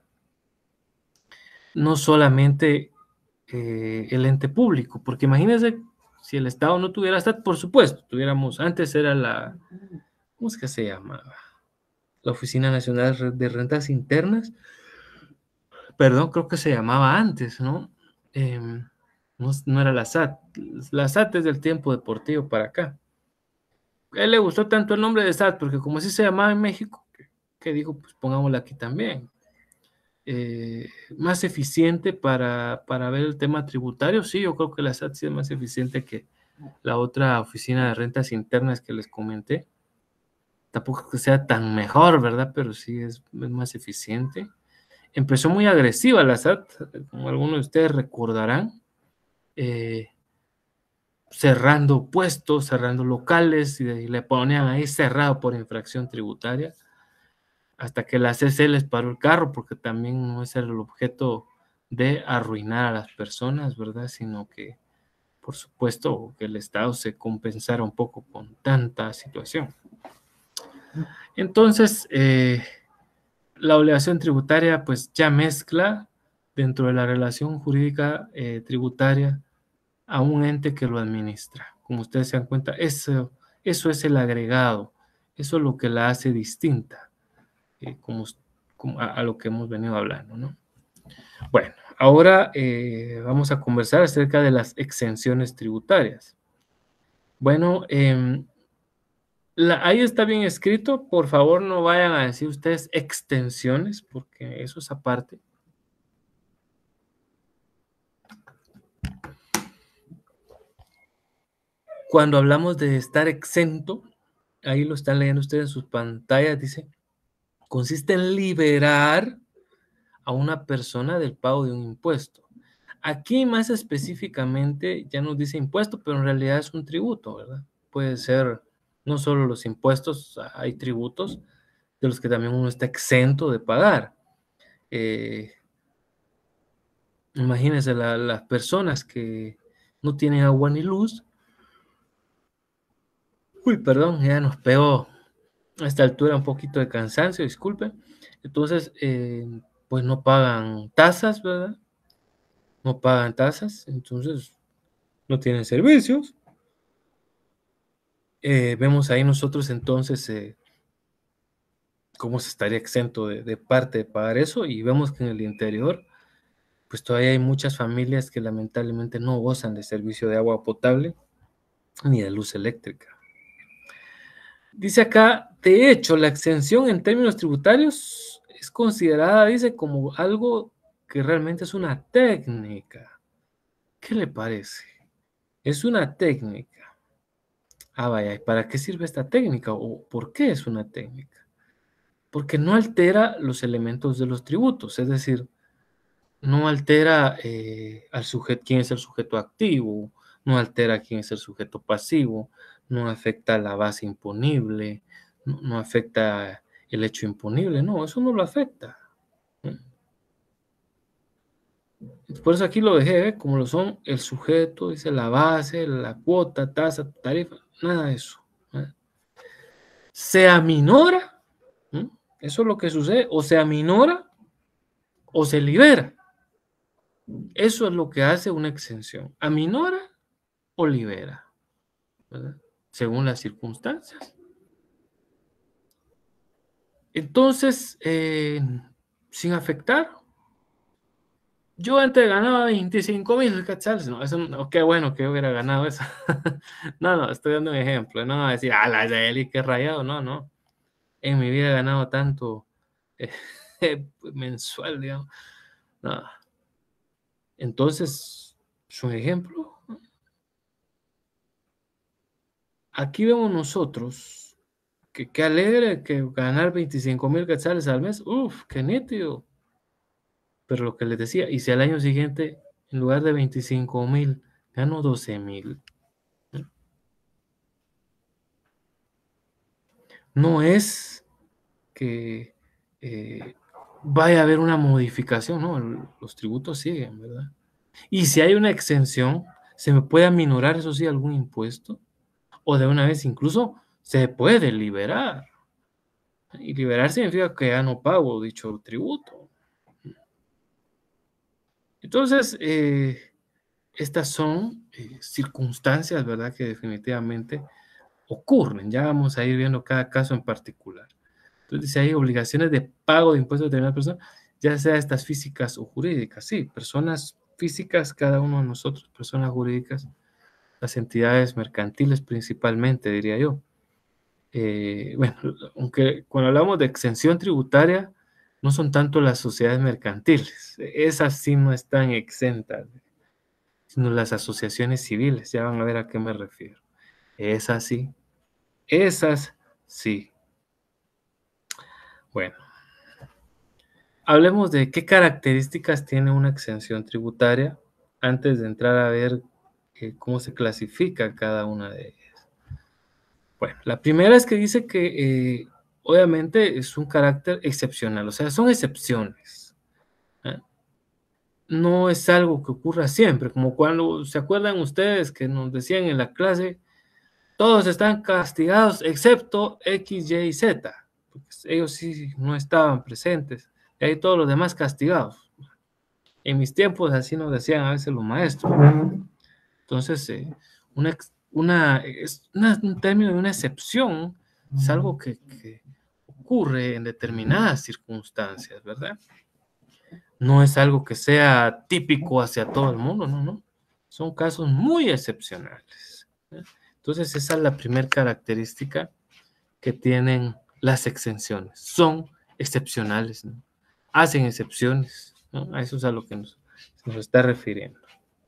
No solamente eh, el ente público, porque imagínense Si el Estado no tuviera SAT, por supuesto, tuviéramos, antes era la, ¿cómo es que se llamaba? La Oficina Nacional de Rentas Internas, perdón, creo que se llamaba antes, ¿no? Eh, no, no era la SAT, la SAT es del tiempo deportivo para acá. A él le gustó tanto el nombre de SAT, porque como así se llamaba en México, que, que dijo, pues pongámoslo aquí también. Eh, más eficiente para, para ver el tema tributario, sí, yo creo que la SAT sí es más eficiente que la otra oficina de rentas internas que les comenté. Tampoco que sea tan mejor, ¿verdad? Pero sí es, es más eficiente. Empezó muy agresiva la SAT, como algunos de ustedes recordarán, eh, cerrando puestos, cerrando locales, y, y le ponían ahí cerrado por infracción tributaria, hasta que la C C les paró el carro, porque también no es el objeto de arruinar a las personas, ¿verdad? Sino que, por supuesto, que el Estado se compensara un poco con tanta situación. Entonces, eh, la obligación tributaria pues ya mezcla dentro de la relación jurídica eh, tributaria a un ente que lo administra. Como ustedes se dan cuenta, eso, eso es el agregado, eso es lo que la hace distinta, eh, como, como a, a, lo que hemos venido hablando, ¿no? Bueno, ahora eh, vamos a conversar acerca de las exenciones tributarias. Bueno, eh, La, ahí está bien escrito, por favor no vayan a decir ustedes extensiones, porque eso es aparte. Cuando hablamos de estar exento, ahí lo están leyendo ustedes en sus pantallas, dice, consiste en liberar a una persona del pago de un impuesto. Aquí más específicamente ya nos dice impuesto, pero en realidad es un tributo, ¿verdad? Puede ser no solo los impuestos, hay tributos de los que también uno está exento de pagar. Eh, Imagínense la, las personas que no tienen agua ni luz. Uy, perdón, ya nos pegó a esta altura un poquito de cansancio, disculpe. Entonces, eh, pues no pagan tasas, ¿verdad? No pagan tasas, entonces no tienen servicios. Eh, vemos ahí nosotros entonces eh, cómo se estaría exento de, de parte de pagar eso, y vemos que en el interior pues todavía hay muchas familias que lamentablemente no gozan de servicio de agua potable ni de luz eléctrica. Dice acá, de hecho, la exención en términos tributarios es considerada, dice, como algo que realmente es una técnica. ¿Qué le parece? Es una técnica. Ah, vaya, ¿y para qué sirve esta técnica? ¿O por qué es una técnica? Porque no altera los elementos de los tributos, es decir, no altera eh, al sujeto, quién es el sujeto activo, no altera quién es el sujeto pasivo, no afecta la base imponible, no, no afecta el hecho imponible, no, eso no lo afecta. Por eso aquí lo dejé, ¿eh? Como lo son el sujeto, dice la base, la cuota, tasa, tarifa, nada de eso. ¿eh? Se aminora, ¿eh? Eso es lo que sucede, o se aminora o se libera. Eso es lo que hace una exención, aminora o libera, ¿verdad? Según las circunstancias. Entonces, eh, sin afectar, yo antes ganaba veinticinco mil quetzales, no, eso no, qué bueno que yo hubiera ganado eso. No, no, estoy dando un ejemplo, no decir, ah, la de Eli, qué rayado, no, no. En mi vida he ganado tanto eh, mensual, digamos. No. Entonces, es un ejemplo. Aquí vemos nosotros que qué alegre que ganar veinticinco mil quetzales al mes, uf, qué nítido. Pero lo que les decía, y si al año siguiente, en lugar de veinticinco mil, gano doce mil, no es que eh, vaya a haber una modificación, ¿no? Los tributos siguen, ¿verdad? Y si hay una exención, se me puede aminorar, eso sí, algún impuesto, o de una vez incluso se puede liberar. Y liberar significa que ya no pago dicho tributo. Entonces, eh, estas son eh, circunstancias, ¿verdad?, que definitivamente ocurren. Ya vamos a ir viendo cada caso en particular. Entonces, si hay obligaciones de pago de impuestos de determinadas personas, ya sea estas físicas o jurídicas. Sí, personas físicas, cada uno de nosotros, personas jurídicas, las entidades mercantiles principalmente, diría yo. Eh, bueno, aunque cuando hablamos de exención tributaria, no son tanto las sociedades mercantiles, esas sí no están exentas, sino las asociaciones civiles, ya van a ver a qué me refiero. Esas sí, esas sí. Bueno, hablemos de qué características tiene una exención tributaria antes de entrar a ver eh, cómo se clasifica cada una de ellas. Bueno, la primera es que dice que eh, obviamente es un carácter excepcional, o sea, son excepciones. ¿eh? No es algo que ocurra siempre, como cuando se acuerdan ustedes que nos decían en la clase, todos están castigados excepto X, Y y Z, porque ellos sí no estaban presentes, y hay todos los demás castigados. En mis tiempos así nos decían a veces los maestros. Entonces, eh, una, una, es una, un término de una excepción es algo que, que ocurre en determinadas circunstancias, ¿verdad? No es algo que sea típico hacia todo el mundo, no, no. Son casos muy excepcionales. ¿eh? Entonces, esa es la primera característica que tienen las exenciones. Son excepcionales, ¿no? Hacen excepciones, ¿no? A eso es a lo que nos, nos está refiriendo.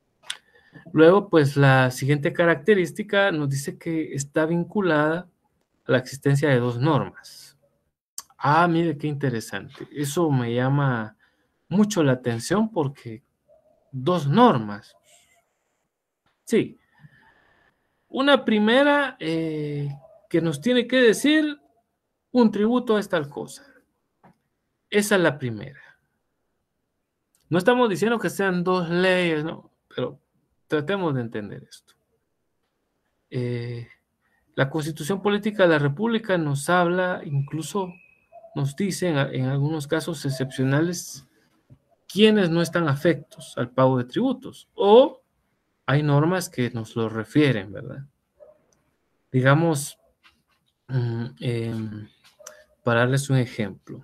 Luego, pues la siguiente característica nos dice que está vinculada a la existencia de dos normas. Ah, mire qué interesante. Eso me llama mucho la atención porque dos normas. Sí, una primera eh, que nos tiene que decir un tributo es tal cosa. Esa es la primera. No estamos diciendo que sean dos leyes, ¿no? Pero tratemos de entender esto. Eh, la Constitución Política de la República nos habla, incluso nos dice en, en algunos casos excepcionales, quienes no están afectos al pago de tributos. O hay normas que nos lo refieren, ¿verdad? Digamos, eh, para darles un ejemplo,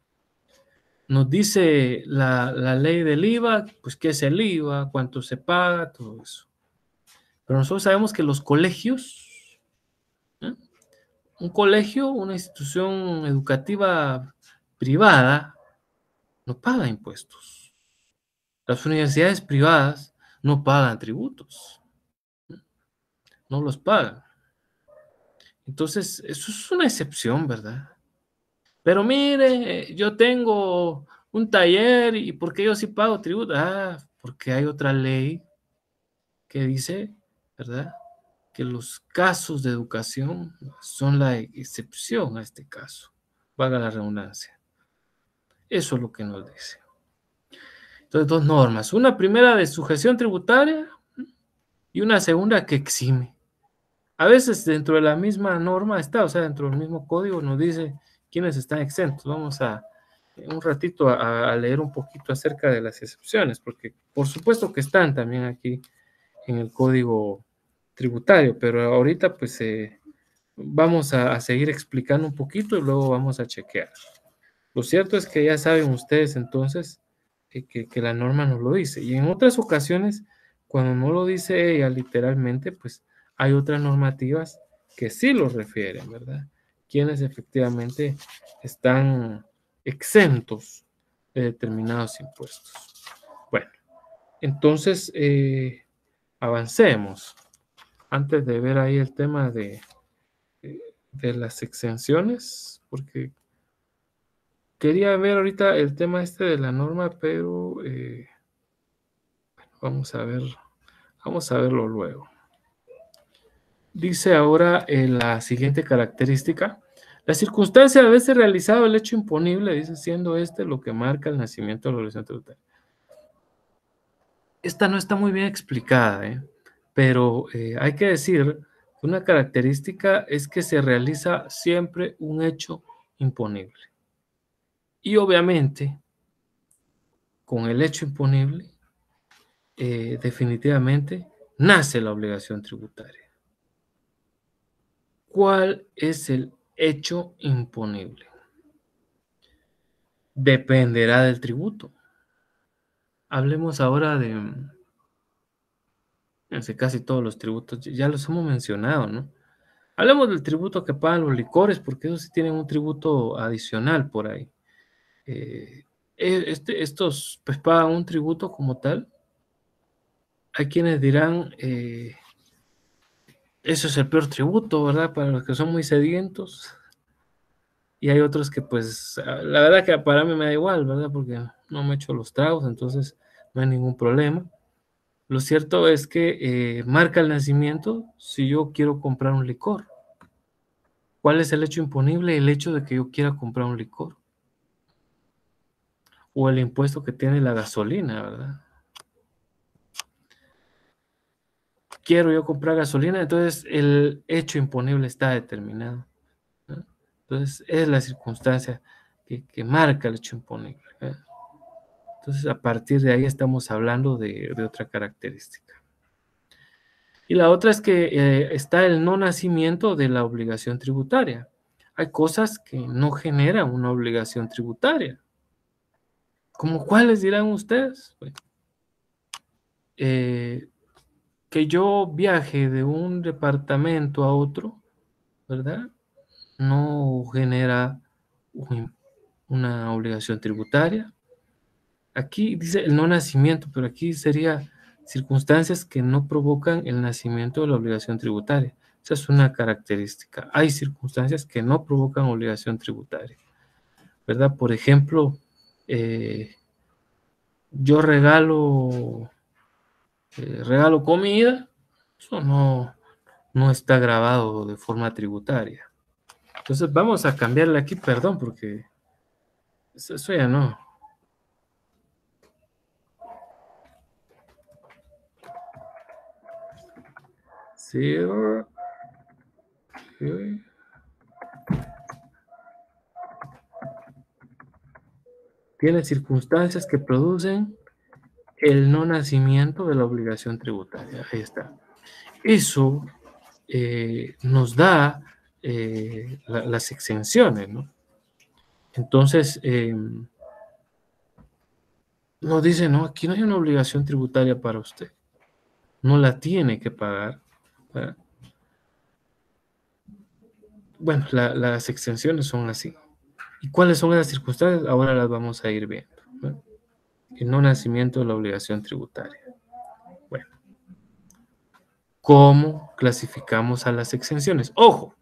nos dice la, la ley del I V A, pues qué es el I V A, cuánto se paga, todo eso. Pero nosotros sabemos que los colegios, ¿eh? un colegio, una institución educativa privada, no paga impuestos. Las universidades privadas no pagan tributos, no los pagan. Entonces, eso es una excepción, ¿verdad? Pero mire, yo tengo un taller y ¿por qué yo sí pago tributo? Ah, porque hay otra ley que dice, ¿verdad?, que los casos de educación son la excepción a este caso, valga la redundancia. Eso es lo que nos dice. Entonces, dos normas. Una primera de sujeción tributaria y una segunda que exime. A veces dentro de la misma norma está, o sea, dentro del mismo código nos dice quiénes están exentos. Vamos a un ratito a, a leer un poquito acerca de las excepciones, porque por supuesto que están también aquí en el código tributario, pero ahorita pues eh, vamos a, a seguir explicando un poquito y luego vamos a chequear. Lo cierto es que ya saben ustedes entonces eh, que, que la norma nos lo dice. Y en otras ocasiones, cuando no lo dice ella literalmente, pues hay otras normativas que sí lo refieren, ¿verdad? Quienes efectivamente están exentos de determinados impuestos. Bueno, entonces eh, avancemos. Antes de ver ahí el tema de, de las exenciones, porque quería ver ahorita el tema este de la norma, pero eh, vamos a ver, vamos a verlo luego. Dice ahora eh, la siguiente característica. La circunstancia de haberse realizado el hecho imponible, dice, siendo este lo que marca el nacimiento de la obligación tributaria. Esta no está muy bien explicada, ¿eh? pero eh, hay que decir que una característica es que se realiza siempre un hecho imponible. Y obviamente, con el hecho imponible, eh, definitivamente nace la obligación tributaria. ¿Cuál es el hecho imponible? Dependerá del tributo. Hablemos ahora de, mm, de casi todos los tributos, ya los hemos mencionado, ¿no? Hablemos del tributo que pagan los licores, porque ellos sí tienen un tributo adicional por ahí. Eh, eh, este, estos pues pagan un tributo como tal. Hay quienes dirán, eh, eso es el peor tributo, ¿verdad? Para los que son muy sedientos. Y hay otros que pues, la verdad que para mí me da igual, ¿verdad? Porque no me echo los tragos, entonces no hay ningún problema. Lo cierto es que eh, marca el nacimiento si yo quiero comprar un licor. ¿Cuál es el hecho imponible? El hecho de que yo quiera comprar un licor. O el impuesto que tiene la gasolina, ¿verdad? Quiero yo comprar gasolina, entonces el hecho imponible está determinado, ¿no? Entonces es la circunstancia que, que marca el hecho imponible, ¿eh? Entonces a partir de ahí estamos hablando de, de otra característica. Y la otra es que eh, está el no nacimiento de la obligación tributaria. Hay cosas que no generan una obligación tributaria. ¿Cómo cuáles dirán ustedes? Bueno, eh, que yo viaje de un departamento a otro, ¿verdad? No genera un- una obligación tributaria. Aquí dice el no nacimiento, pero aquí sería circunstancias que no provocan el nacimiento de la obligación tributaria. Esa es una característica. Hay circunstancias que no provocan obligación tributaria, ¿verdad? Por ejemplo, eh, yo regalo, eh, regalo comida, eso no, no está grabado de forma tributaria. Entonces vamos a cambiarle aquí, perdón, porque eso, eso ya no. Sí, sí. Tiene circunstancias que producen el no nacimiento de la obligación tributaria. Ahí está. Eso eh, nos da eh, la, las exenciones, ¿no? Entonces, eh, nos dice, no, aquí no hay una obligación tributaria para usted. No la tiene que pagar, ¿verdad? Bueno, la, las exenciones son así. ¿Y cuáles son esas circunstancias? Ahora las vamos a ir viendo, ¿no? El no nacimiento de la obligación tributaria. Bueno, ¿cómo clasificamos a las exenciones? Ojo,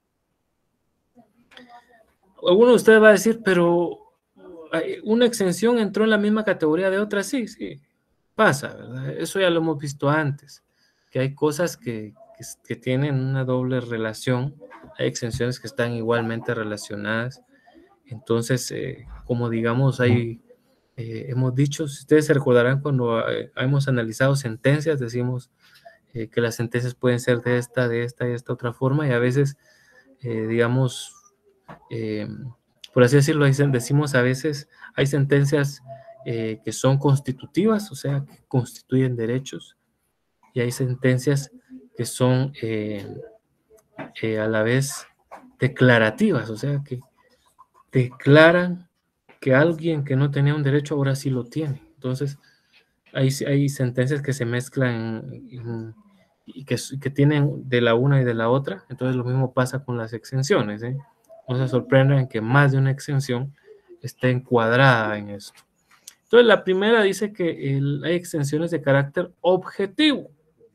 alguno de ustedes va a decir, pero una exención entró en la misma categoría de otra, sí, sí, pasa, ¿verdad? Eso ya lo hemos visto antes, que hay cosas que, que, que tienen una doble relación, hay exenciones que están igualmente relacionadas, entonces, eh, como digamos, hay, eh, hemos dicho, si ustedes se recordarán cuando eh, hemos analizado sentencias, decimos eh, que las sentencias pueden ser de esta, de esta y de esta otra forma, y a veces, eh, digamos, eh, por así decirlo, decimos a veces, hay sentencias eh, que son constitutivas, o sea, que constituyen derechos, y hay sentencias que son eh, eh, a la vez declarativas, o sea, que declaran que alguien que no tenía un derecho ahora sí lo tiene. Entonces, hay, hay sentencias que se mezclan en, y que, que tienen de la una y de la otra. Entonces, lo mismo pasa con las exenciones, ¿eh? No se sorprendan que más de una exención esté encuadrada en esto. Entonces, la primera dice que el, hay exenciones de carácter objetivo.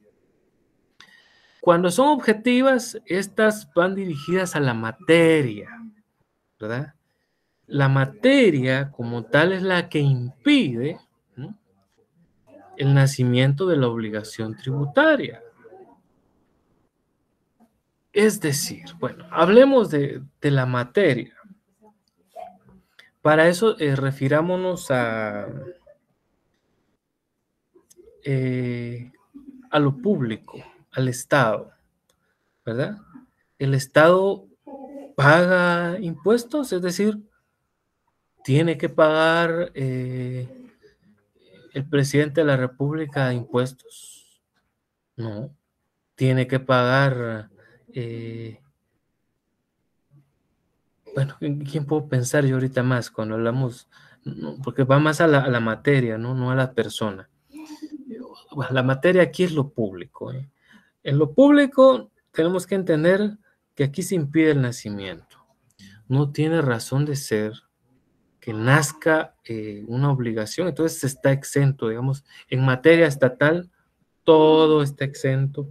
Cuando son objetivas, estas van dirigidas a la materia, ¿verdad? La materia como tal es la que impide, ¿no?, el nacimiento de la obligación tributaria. Es decir, bueno, hablemos de, de la materia. Para eso eh, refirámonos a, eh, a lo público, al Estado, ¿verdad? El Estado paga impuestos, es decir, tiene que pagar eh, el presidente de la República impuestos? No. Tiene que pagar, eh, bueno, ¿en quién puedo pensar yo ahorita más cuando hablamos? No, porque va más a la, a la materia, ¿no? No a la persona. Bueno, la materia aquí es lo público, ¿eh? En lo público tenemos que entender que aquí se impide el nacimiento. No tiene razón de ser que nazca eh, una obligación, entonces está exento, digamos, en materia estatal, todo está exento,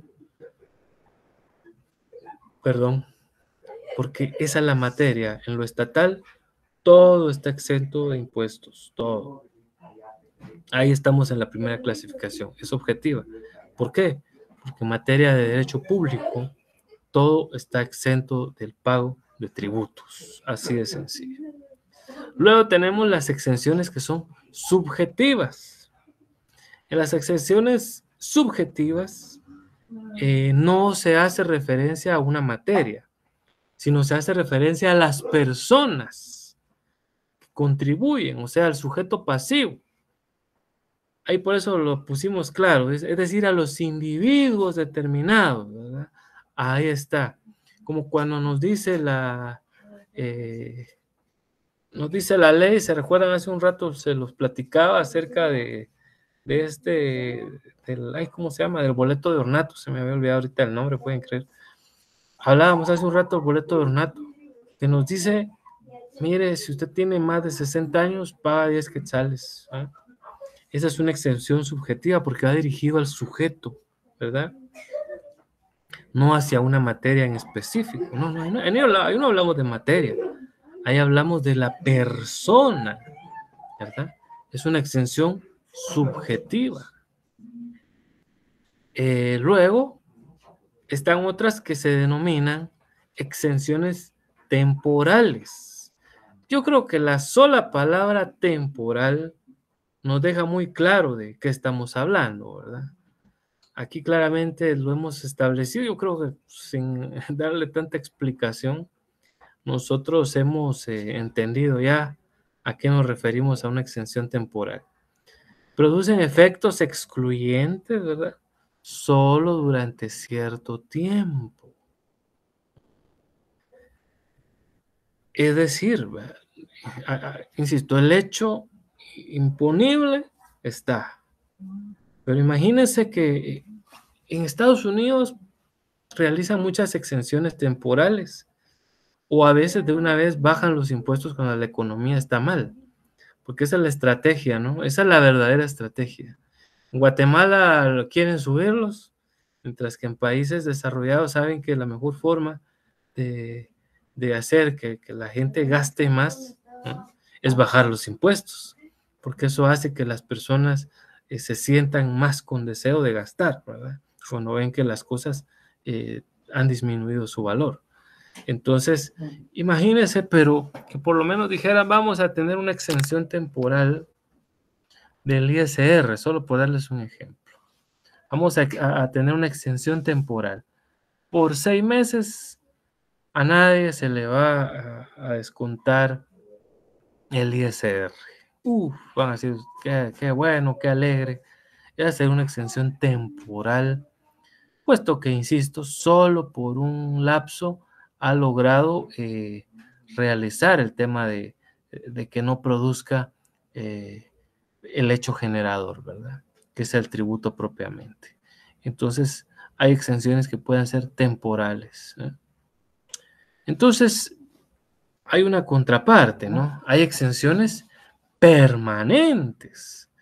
perdón, porque esa es la materia, en lo estatal, todo está exento de impuestos, todo. Ahí estamos en la primera clasificación, es objetiva. ¿Por qué? Porque en materia de derecho público, todo está exento del pago de tributos, así de sencillo. Luego tenemos las exenciones que son subjetivas. En las exenciones subjetivas eh, no se hace referencia a una materia, sino se hace referencia a las personas que contribuyen, o sea, al sujeto pasivo. Ahí por eso lo pusimos claro, es, es decir, a los individuos determinados, ¿verdad? Ahí está. Como cuando nos dice la, eh, nos dice la ley, se recuerdan hace un rato, se los platicaba acerca de, de este, del, ay, ¿cómo se llama? Del boleto de ornato, se me había olvidado ahorita el nombre, pueden creer. Hablábamos hace un rato del boleto de ornato, que nos dice, mire, si usted tiene más de sesenta años, paga diez quetzales. ¿eh? Esa es una exención subjetiva porque va dirigido al sujeto, ¿verdad? No hacia una materia en específico. No, no, no, ahí no, ahí no hablamos de materia, ahí hablamos de la persona, ¿verdad? Es una exención subjetiva. Eh, luego, están otras que se denominan exenciones temporales. Yo creo que la sola palabra temporal nos deja muy claro de qué estamos hablando, ¿verdad? Aquí claramente lo hemos establecido, yo creo que sin darle tanta explicación, nosotros hemos eh, entendido ya a qué nos referimos a una exención temporal. Producen efectos excluyentes, ¿verdad? Solo durante cierto tiempo. Es decir, ¿verdad? Insisto, el hecho imponible está. Pero imagínense que en Estados Unidos realizan muchas exenciones temporales o a veces de una vez bajan los impuestos cuando la economía está mal, porque esa es la estrategia, ¿no? Esa es la verdadera estrategia. En Guatemala quieren subirlos, mientras que en países desarrollados saben que la mejor forma de, de hacer que, que, la gente gaste más, ¿no? Es bajar los impuestos, porque eso hace que las personas eh, se sientan más con deseo de gastar, ¿verdad? Cuando ven que las cosas eh, han disminuido su valor. Entonces, imagínense, pero que por lo menos dijeran, vamos a tener una exención temporal del I S R, solo por darles un ejemplo. Vamos a, a, a tener una exención temporal. Por seis meses a nadie se le va a, a descontar el I S R. Uf, van a decir, qué, qué bueno, qué alegre. Va a ser una exención temporal, puesto que, insisto, solo por un lapso ha logrado eh, realizar el tema de, de que no produzca eh, el hecho generador, ¿verdad? Que es el tributo propiamente. Entonces, hay exenciones que pueden ser temporales, ¿eh? Entonces, hay una contraparte, ¿no? Hay exenciones permanentes.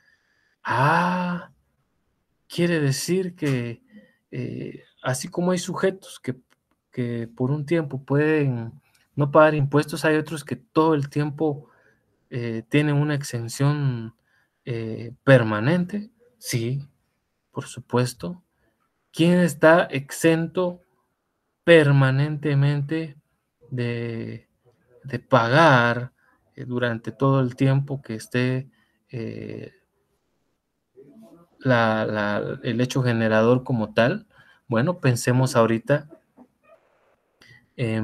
Ah, quiere decir que eh, así como hay sujetos que, que por un tiempo pueden no pagar impuestos, hay otros que todo el tiempo eh, tienen una exención eh, permanente. Sí, por supuesto. ¿Quién está exento permanentemente de, de pagar eh, durante todo el tiempo que esté eh, la, la, el hecho generador como tal? Bueno, pensemos ahorita. Eh,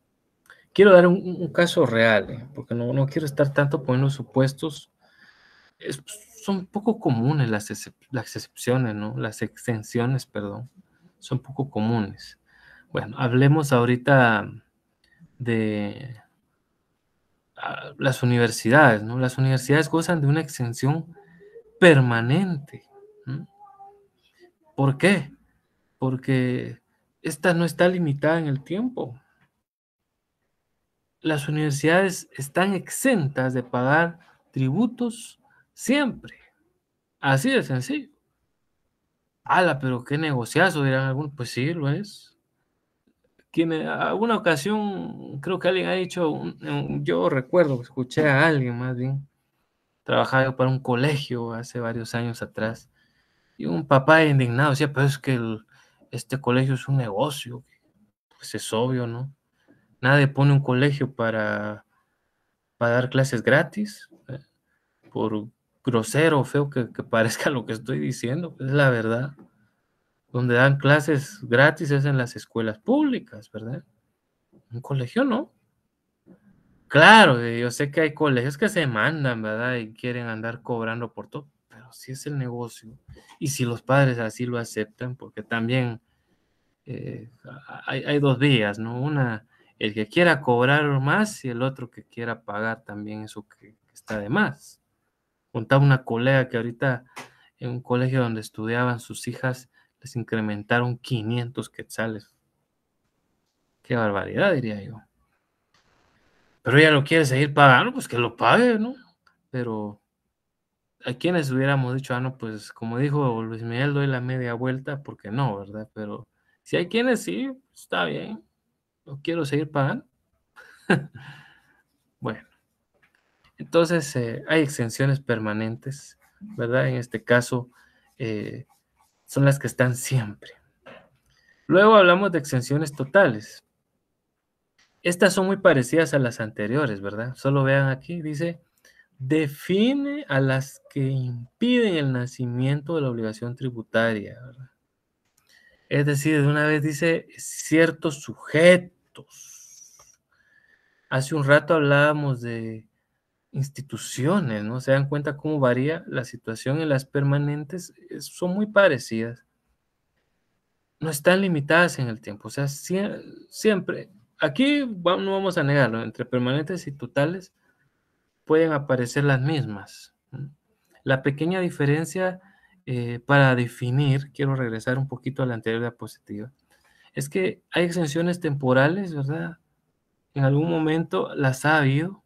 quiero dar un, un caso real, eh, porque no, no quiero estar tanto poniendo supuestos, es- son poco comunes las, excep- las excepciones, ¿no? Las exenciones, perdón, son poco comunes. Bueno, hablemos ahorita de ah, las universidades, ¿no? Las universidades gozan de una exención permanente. ¿M? ¿Por qué? Porque esta no está limitada en el tiempo. Las universidades están exentas de pagar tributos siempre. Así de sencillo. ¡Hala! Pero qué negociazo, dirán algunos. Pues sí, lo es. Quien, eh, alguna ocasión, creo que alguien ha dicho, un- un- yo recuerdo, escuché a alguien más bien, trabajaba yo para un colegio hace varios años atrás, y un papá indignado decía, pero es que el- este colegio es un negocio. Pues es obvio, ¿no? Nadie pone un colegio para, para dar clases gratis, eh, por grosero o feo que, que parezca lo que estoy diciendo, es la verdad. Donde dan clases gratis es en las escuelas públicas, ¿verdad? Un colegio no. Claro, eh, yo sé que hay colegios que se mandan, ¿verdad? Y quieren andar cobrando por todo, pero si es el negocio. Y si los padres así lo aceptan, porque también eh, hay, hay dos vías, ¿no? Una, el que quiera cobrar más y el otro que quiera pagar también eso que, que está de más. Contaba una colega que ahorita en un colegio donde estudiaban sus hijas les incrementaron quinientos quetzales. Qué barbaridad, diría yo. Pero ella lo quiere seguir pagando, pues que lo pague, ¿no? Pero a quienes hubiéramos dicho, ah, no, pues como dijo Luis Miguel, doy la media vuelta, porque no, ¿verdad? Pero si hay quienes sí, está bien, lo quiero seguir pagando. Bueno, entonces eh, hay exenciones permanentes, ¿verdad? En este caso eh, son las que están siempre. Luego hablamos de exenciones totales. Estas son muy parecidas a las anteriores, ¿verdad? Solo vean aquí, dice, define a las que impiden el nacimiento de la obligación tributaria, ¿verdad? Es decir, de una vez dice ciertos sujetos. Hace un rato hablábamos de instituciones, ¿no? Se dan cuenta cómo varía la situación en las permanentes, eh, son muy parecidas. No están limitadas en el tiempo, o sea, sie- siempre, aquí va- no vamos a negarlo, entre permanentes y totales pueden aparecer las mismas. ¿M? La pequeña diferencia eh, para definir, quiero regresar un poquito a la anterior diapositiva, es que hay exenciones temporales, ¿verdad? En algún momento las ha habido,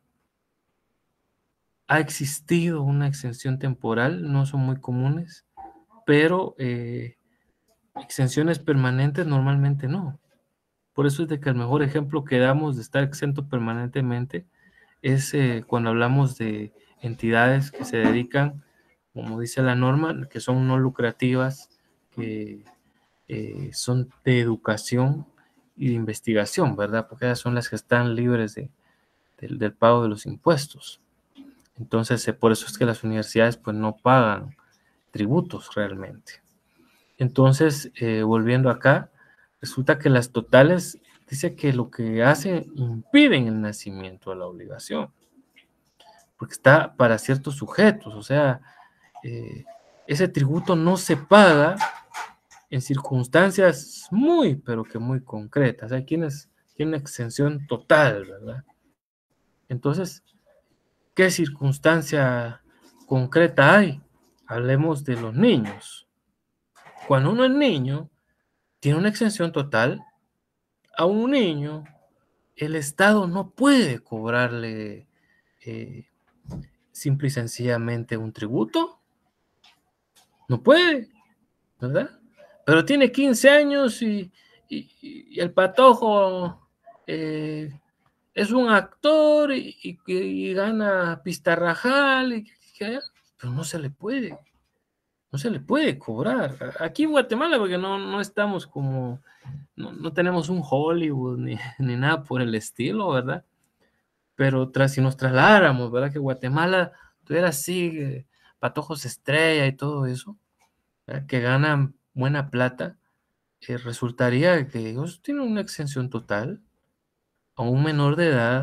ha existido una exención temporal, no son muy comunes, pero eh, exenciones permanentes normalmente no. Por eso es de que el mejor ejemplo que damos de estar exento permanentemente es eh, cuando hablamos de entidades que se dedican, como dice la norma, que son no lucrativas, que eh, son de educación y de investigación, ¿verdad? Porque ellas son las que están libres de, del, del pago de los impuestos. Entonces, eh, por eso es que las universidades pues no pagan tributos realmente. Entonces, eh, volviendo acá, resulta que las totales dice que lo que hacen impiden el nacimiento de la obligación, porque está para ciertos sujetos, o sea, eh, ese tributo no se paga en circunstancias muy, pero que muy concretas. Hay quienes tienen exención total, ¿verdad? Entonces, ¿qué circunstancia concreta hay? Hablemos de los niños. Cuando uno es niño, tiene una exención total. A un niño, el Estado no puede cobrarle eh, simple y sencillamente un tributo. No puede, ¿verdad? Pero tiene quince años y, y- y el patojo eh, es un actor y, y- y gana pistarrajal, y, que- pero no se le puede, no se le puede cobrar. Aquí en Guatemala, porque no, no estamos como, no, no tenemos un Hollywood ni, ni nada por el estilo, ¿verdad? Pero tras, si nos trasladáramos, ¿verdad? Que Guatemala tuviera así, eh, patojos estrella y todo eso, ¿verdad? Que ganan buena plata, eh, resultaría que ellos tienen una exención total a un menor de edad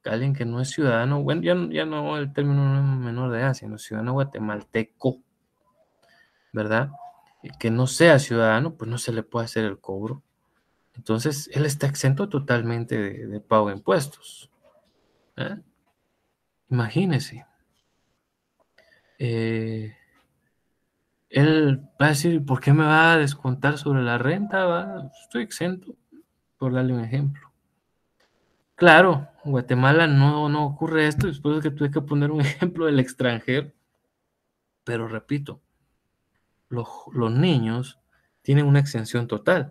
alguien que no es ciudadano, bueno, ya, no- ya no el término no es menor de edad, sino ciudadano guatemalteco, ¿verdad? Y que no sea ciudadano, pues no se le puede hacer el cobro. Entonces, él está exento totalmente de, de pago de impuestos. ¿Eh? Imagínese. Eh, él va a decir, ¿por qué me va a descontar sobre la renta? Va? Estoy exento, por darle un ejemplo. Claro, en Guatemala no, no ocurre esto, después de que tuve que poner un ejemplo del extranjero, pero repito, los, los niños tienen una exención total.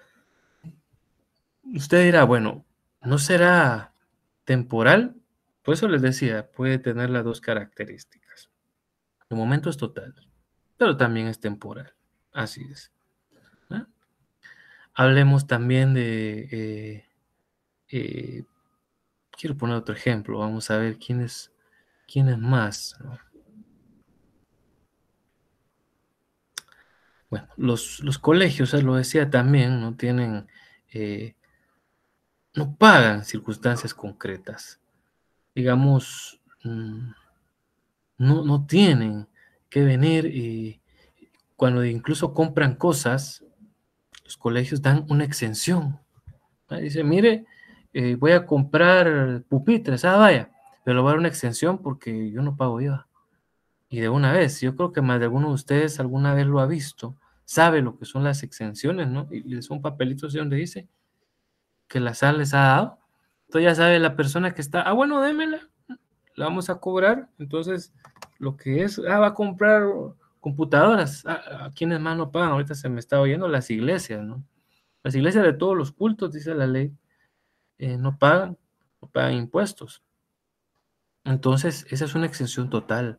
Usted dirá, bueno, ¿no será temporal? Por eso les decía, puede tener las dos características. De momento es total, pero también es temporal. Así es. ¿Eh? Hablemos también de, eh, eh, quiero poner otro ejemplo, vamos a ver quién es, quién es más, ¿no? Bueno, los, los colegios, lo decía también, no tienen, eh, no pagan circunstancias concretas. Digamos, mm, no, no tienen que venir y cuando incluso compran cosas, los colegios dan una exención. ¿Ah? Dice, mire, eh, voy a comprar pupitres, ah, vaya, pero le voy a dar una exención porque yo no pago I V A. Y de una vez, yo creo que más de alguno de ustedes alguna vez lo ha visto, sabe lo que son las exenciones, ¿no? Y es un papelito así donde dice que la S A R les ha dado. Entonces ya sabe la persona que está, ah, bueno, démela, la vamos a cobrar. Entonces, lo que es, ah, va a comprar computadoras. ¿A, a quiénes más no pagan? Ahorita se me está oyendo las iglesias, ¿no? Las iglesias de todos los cultos, dice la ley, eh, no pagan, no pagan impuestos. Entonces, esa es una exención total.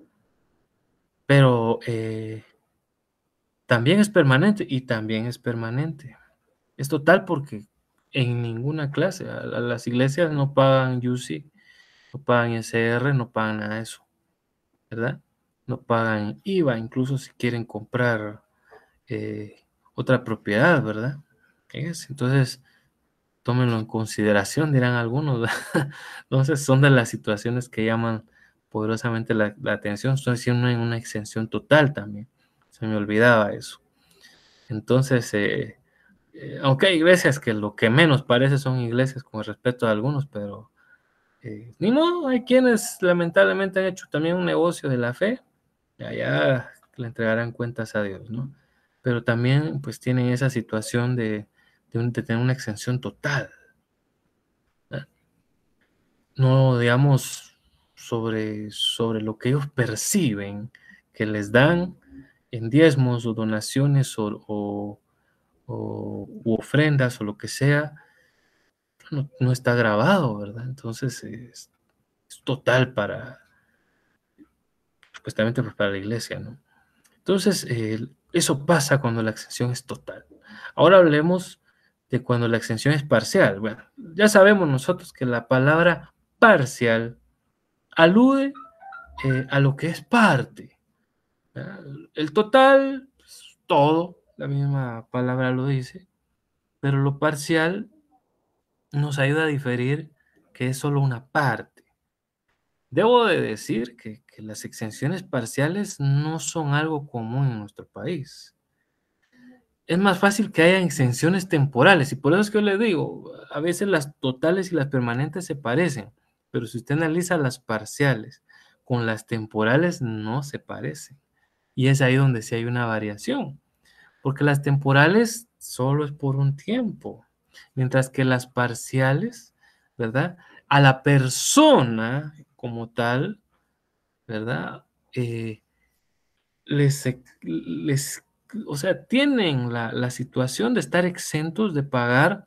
Pero eh, también es permanente y también es permanente. Es total porque en ninguna clase, a, a las iglesias no pagan U C I, no pagan I S R, no pagan nada de eso, ¿verdad? No pagan I V A, incluso si quieren comprar eh, otra propiedad, ¿verdad? Es, entonces, tómenlo en consideración, dirán algunos, ¿verdad? Entonces, son de las situaciones que llaman poderosamente la, la atención. Estoy diciendo en una exención total también. Se me olvidaba eso. Entonces, eh, eh, aunque hay iglesias que lo que menos parece son iglesias con respeto a algunos, pero eh, ni modo, hay quienes lamentablemente han hecho también un negocio de la fe, y allá le entregarán cuentas a Dios, ¿no? Pero también pues tienen esa situación de, de, un- de tener una exención total, ¿eh? No, digamos, sobre, sobre lo que ellos perciben que les dan en diezmos o donaciones o, o, o u ofrendas o lo que sea, no, no está grabado, ¿verdad? Entonces es, es total para, supuestamente pues, para la iglesia, ¿no? Entonces, eh, eso pasa cuando la exención es total. Ahora hablemos de cuando la exención es parcial. Bueno, ya sabemos nosotros que la palabra parcial alude eh, a lo que es parte, ¿verdad? El total, pues, todo, la misma palabra lo dice, pero lo parcial nos ayuda a diferir que es solo una parte. Debo de decir que, que las exenciones parciales no son algo común en nuestro país. Es más fácil que haya exenciones temporales y por eso es que yo le digo, a veces las totales y las permanentes se parecen, pero si usted analiza las parciales con las temporales no se parecen. Y es ahí donde sí hay una variación, porque las temporales solo es por un tiempo, mientras que las parciales, ¿verdad? A la persona como tal, ¿verdad? Eh, les, les, o sea, tienen la, la situación de estar exentos de pagar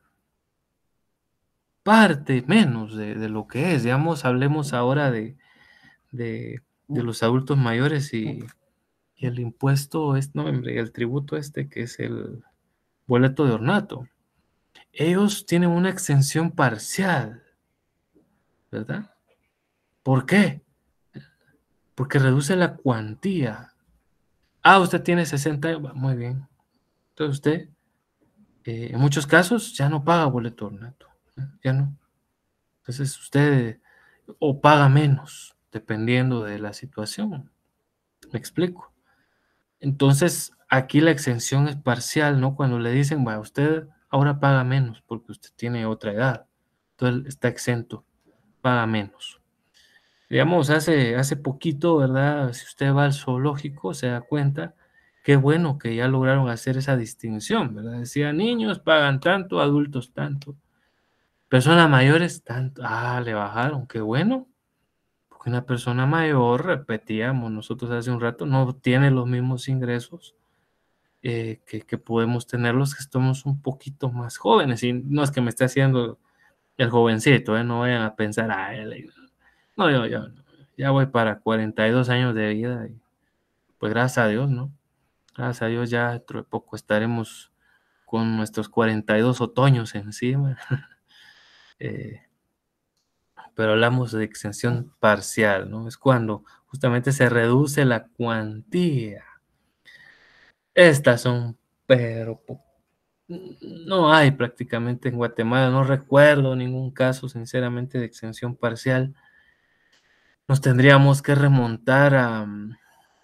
parte menos de, de lo que es. Digamos, hablemos ahora de, de, de los adultos mayores y, y el impuesto, es, no, hombre, el tributo este que es el boleto de ornato. Ellos tienen una exención parcial, ¿verdad? ¿Por qué? Porque reduce la cuantía. Ah, usted tiene sesenta, muy bien. Entonces usted eh, en muchos casos ya no paga boleto ornato, ¿eh? Ya no. Entonces usted o paga menos, dependiendo de la situación. ¿Me explico? Entonces, aquí la exención es parcial, ¿no? Cuando le dicen, va, usted ahora paga menos porque usted tiene otra edad. Entonces está exento, paga menos. Digamos, hace, hace poquito, ¿verdad? Si usted va al zoológico, se da cuenta, qué bueno que ya lograron hacer esa distinción, ¿verdad? Decía, niños pagan tanto, adultos tanto, personas mayores tanto. Ah, le bajaron, qué bueno. Porque una persona mayor, repetíamos nosotros hace un rato, no tiene los mismos ingresos eh, que, que podemos tener los que estamos un poquito más jóvenes. Y no es que me esté haciendo el jovencito, ¿eh? No vayan a pensar, ah, él- no, yo, yo ya voy para cuarenta y dos años de vida y pues gracias a Dios, ¿no? Gracias a Dios ya dentro de poco estaremos con nuestros cuarenta y dos otoños encima. Eh, pero hablamos de exención parcial, ¿no? Es cuando justamente se reduce la cuantía. Estas son, pero po- no hay prácticamente en Guatemala, no recuerdo ningún caso, sinceramente, de exención parcial. Nos tendríamos que remontar a, mm,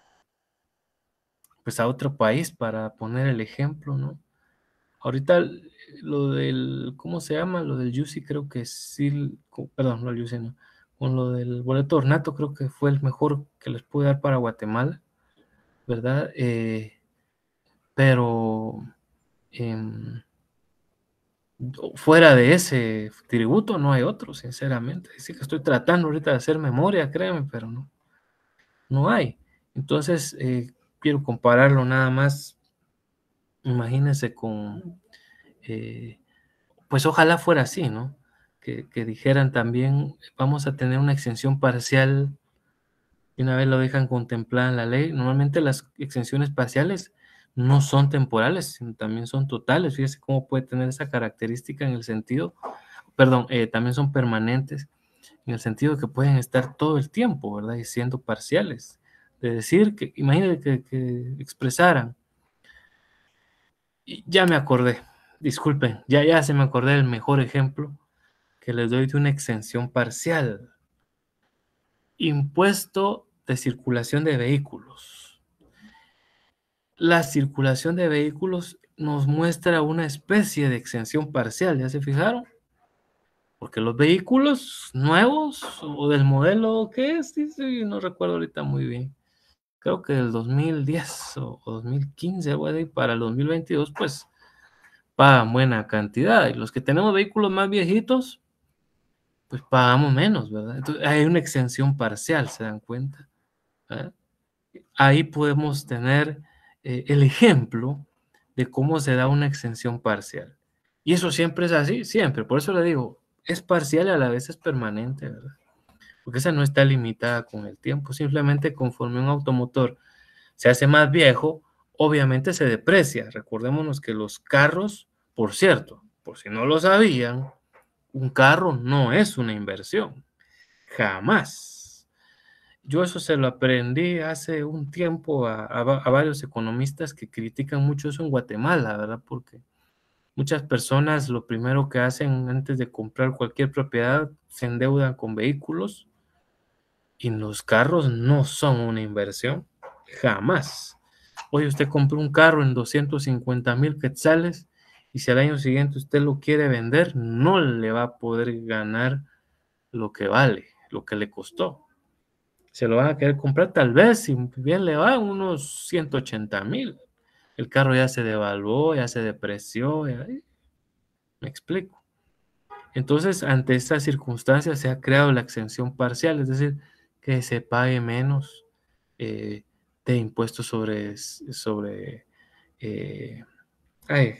pues a otro país para poner el ejemplo, ¿no? Ahorita l- lo del, ¿cómo se llama? Lo del U C I creo que sí, co- perdón, no el U C I, no. Con lo del boleto ornato creo que fue el mejor que les pude dar para Guatemala, ¿verdad? Eh, pero em, fuera de ese tributo no hay otro, sinceramente. Sí que estoy tratando ahorita de hacer memoria, créeme, pero no, no hay. Entonces, eh, quiero compararlo nada más, imagínense con, eh, pues ojalá fuera así, ¿no? Que, que dijeran también, vamos a tener una exención parcial y una vez lo dejan contemplada en la ley. Normalmente las exenciones parciales no son temporales, sino también son totales. Fíjese cómo puede tener esa característica en el sentido, perdón, eh, también son permanentes, en el sentido de que pueden estar todo el tiempo, ¿verdad? Y siendo parciales. De decir que, imagínate que, que expresaran, y ya me acordé, disculpen, ya, ya se me acordé del mejor ejemplo que les doy de una exención parcial. Impuesto de circulación de vehículos. La circulación de vehículos nos muestra una especie de exención parcial, ¿ya se fijaron? Porque los vehículos nuevos o del modelo que es, sí, sí, no recuerdo ahorita muy bien. Creo que del dos mil diez o, o dos mil quince, algo así, para el dos mil veintidós, pues pagan buena cantidad. Y los que tenemos vehículos más viejitos, pues pagamos menos, ¿verdad? Entonces hay una exención parcial, ¿se dan cuenta? ¿Verdad? Ahí podemos tener eh, el ejemplo de cómo se da una exención parcial. Y eso siempre es así, siempre. Por eso le digo, es parcial y a la vez es permanente, ¿verdad? Porque esa no está limitada con el tiempo. Simplemente conforme un automotor se hace más viejo, obviamente se deprecia. Recordémonos que los carros, por cierto, por si no lo sabían, un carro no es una inversión. Jamás. Yo eso se lo aprendí hace un tiempo a, a a varios economistas que critican mucho eso en Guatemala, ¿verdad? Porque muchas personas lo primero que hacen antes de comprar cualquier propiedad se endeudan con vehículos y los carros no son una inversión, jamás. Oye, usted compró un carro en doscientos cincuenta mil quetzales y si al año siguiente usted lo quiere vender, no le va a poder ganar lo que vale, lo que le costó. Se lo van a querer comprar tal vez, si bien le va, unos ciento ochenta mil. El carro ya se devaluó, ya se depreció, ya- me explico. Entonces, ante estas circunstancias se ha creado la exención parcial, es decir, que se pague menos eh, de impuestos sobre, sobre eh, ay,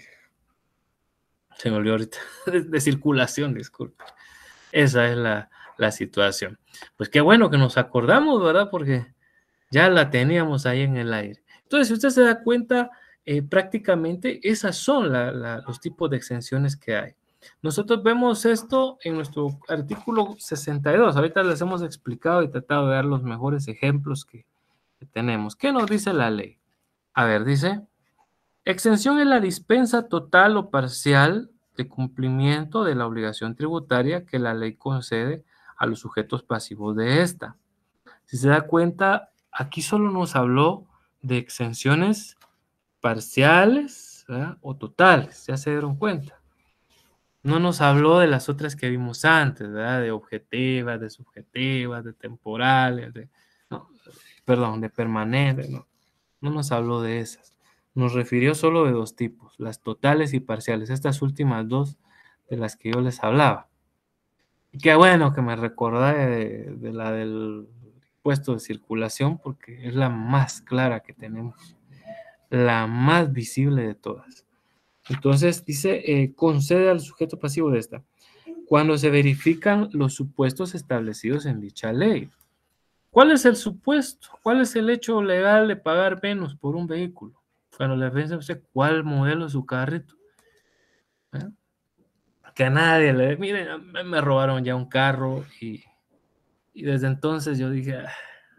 se me olvidó ahorita, de, de circulación, disculpe. Esa es la, la situación. Pues qué bueno que nos acordamos, ¿verdad? Porque ya la teníamos ahí en el aire. Entonces, si usted se da cuenta, eh, prácticamente esas son la, la, los tipos de exenciones que hay. Nosotros vemos esto en nuestro artículo sesenta y dos. Ahorita les hemos explicado y tratado de dar los mejores ejemplos que, que tenemos. ¿Qué nos dice la ley? A ver, dice, exención es la dispensa total o parcial de cumplimiento de la obligación tributaria que la ley concede a los sujetos pasivos de esta. Si se da cuenta, aquí solo nos habló de exenciones parciales, ¿verdad?, o totales, ya se dieron cuenta. No nos habló de las otras que vimos antes, ¿verdad?, de objetivas, de subjetivas, de temporales, de, no, perdón, de permanentes, no, no nos habló de esas. Nos refirió solo de dos tipos, las totales y parciales, estas últimas dos de las que yo les hablaba. Y qué bueno que me recordé de, de la del impuesto de circulación, porque es la más clara que tenemos, la más visible de todas. Entonces dice, eh, concede al sujeto pasivo de esta, cuando se verifican los supuestos establecidos en dicha ley. ¿Cuál es el supuesto? ¿Cuál es el hecho legal de pagar menos por un vehículo? Cuando le dice a usted cuál modelo es su carrito. ¿Eh? Que a nadie le... Miren, me robaron ya un carro y, y desde entonces yo dije, ah,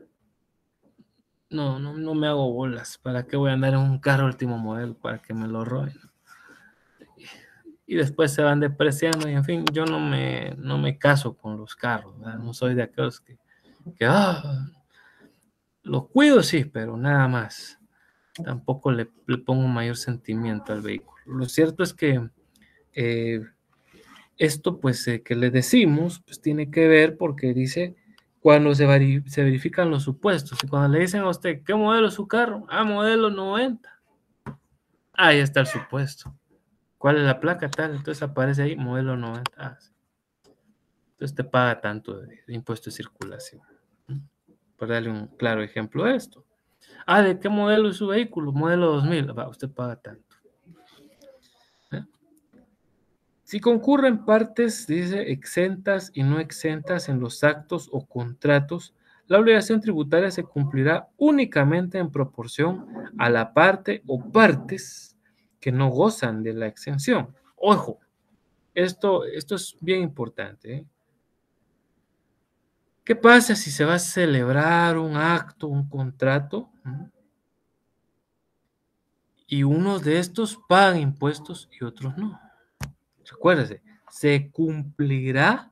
no, no, no me hago bolas. ¿Para qué voy a andar en un carro último modelo? Para que me lo roben. Y después se van depreciando y en fin, yo no me, no me caso con los carros, ¿verdad? No soy de aquellos que, que ah, los cuido, sí, pero nada más. Tampoco le, le pongo mayor sentimiento al vehículo. Lo cierto es que eh, esto, pues, eh, que le decimos, pues tiene que ver porque dice cuando se, vari- se verifican los supuestos. Y cuando le dicen a usted, ¿qué modelo es su carro? Ah, modelo noventa. Ahí está el supuesto. ¿Cuál es la placa? Tal. Entonces aparece ahí, modelo noventa. Ah, sí. Entonces te paga tanto de, de impuesto de circulación. Por darle un claro ejemplo a esto. Ah, ¿de qué modelo es su vehículo? Modelo dos mil. Va, usted paga tanto. ¿Eh? Si concurren partes, dice, exentas y no exentas en los actos o contratos, la obligación tributaria se cumplirá únicamente en proporción a la parte o partes que no gozan de la exención. Ojo, esto, esto es bien importante, ¿eh? ¿Qué pasa si se va a celebrar un acto, un contrato? ¿Mm? Y unos de estos pagan impuestos y otros no. Recuérdese, se cumplirá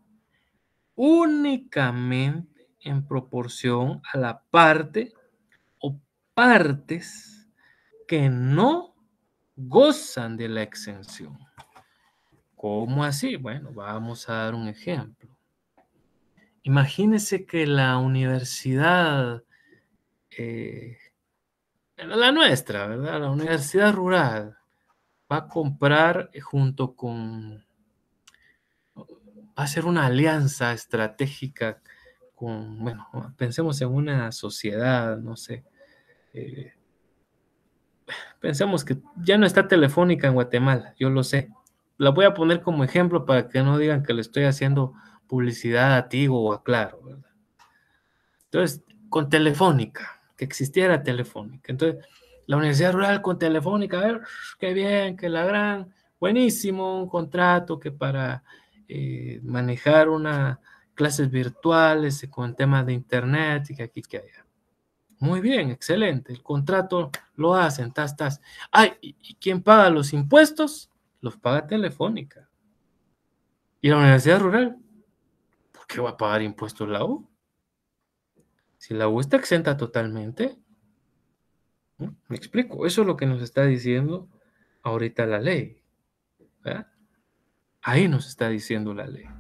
únicamente en proporción a la parte o partes que no gozan de la exención. ¿Cómo así? Bueno, vamos a dar un ejemplo. Imagínese que la universidad, eh, la nuestra, ¿verdad? La universidad rural va a comprar eh, junto con, va a ser una alianza estratégica con, bueno, pensemos en una sociedad, no sé, eh, pensemos que ya no está Telefónica en Guatemala, yo lo sé. La voy a poner como ejemplo para que no digan que le estoy haciendo publicidad a Tigo o a Claro, ¿verdad? Entonces, con Telefónica, que existiera Telefónica. Entonces, la Universidad Rural con Telefónica, a ver, qué bien, que la gran, buenísimo, un contrato que para eh, manejar una clases virtuales con temas de internet y que aquí, que allá. Muy bien, excelente. El contrato lo hacen, tas, tas. Ay, ¿y y quién paga los impuestos? Los paga Telefónica. ¿Y la Universidad Rural? ¿Por qué va a pagar impuestos la U? Si la U está exenta totalmente. ¿No? Me explico. Eso es lo que nos está diciendo ahorita la ley, ¿verdad? Ahí nos está diciendo la ley.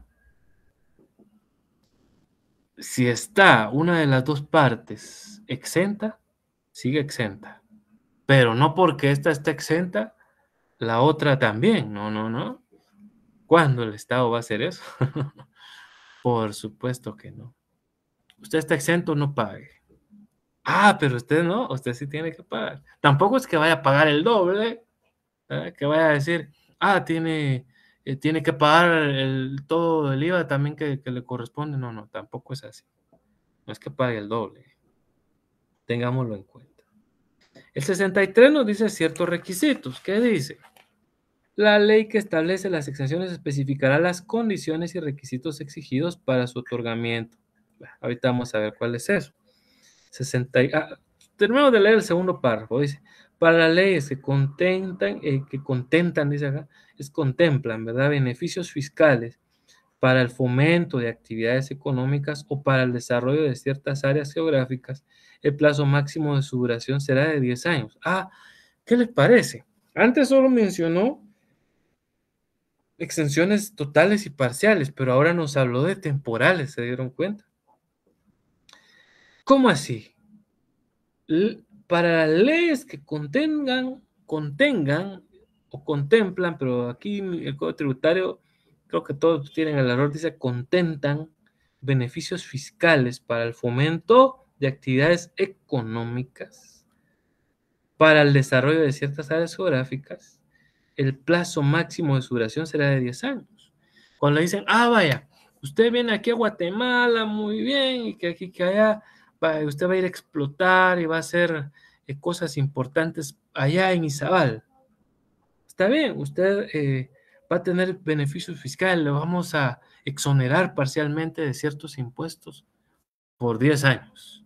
Si está una de las dos partes exenta, sigue exenta. Pero no porque esta está exenta, la otra también. No, no, no. ¿Cuándo el Estado va a hacer eso? Por supuesto que no. Usted está exento, no pague. Ah, pero usted no, usted sí tiene que pagar. Tampoco es que vaya a pagar el doble, ¿verdad? Que vaya a decir, ah, tiene, eh, tiene que pagar el, todo el IVA también que, que le corresponde. No, no, tampoco es así. No es que pague el doble. Tengámoslo en cuenta. El sesenta y tres nos dice ciertos requisitos. ¿Qué dice? La ley que establece las exenciones especificará las condiciones y requisitos exigidos para su otorgamiento. Ahorita vamos a ver cuál es eso. sesenta, ah, terminamos de leer el segundo párrafo. Dice, Para las leyes que contentan, eh, que contentan, dice acá, es contemplan, ¿verdad? Beneficios fiscales para el fomento de actividades económicas o para el desarrollo de ciertas áreas geográficas, el plazo máximo de su duración será de diez años. Ah, ¿qué les parece? Antes solo mencionó exenciones totales y parciales, pero ahora nos habló de temporales, ¿se dieron cuenta? ¿Cómo así? L- para las leyes que contengan, contengan o contemplan, pero aquí el Código Tributario, creo que todos tienen el error, dice contentan beneficios fiscales para el fomento de actividades económicas, para el desarrollo de ciertas áreas geográficas, el plazo máximo de su duración será de diez años. Cuando le dicen, ah, vaya, usted viene aquí a Guatemala, muy bien, y que aquí, que allá, va, usted va a ir a explotar y va a hacer eh, cosas importantes allá en Izabal. Está bien, usted eh, va a tener beneficios fiscales, le vamos a exonerar parcialmente de ciertos impuestos por diez años.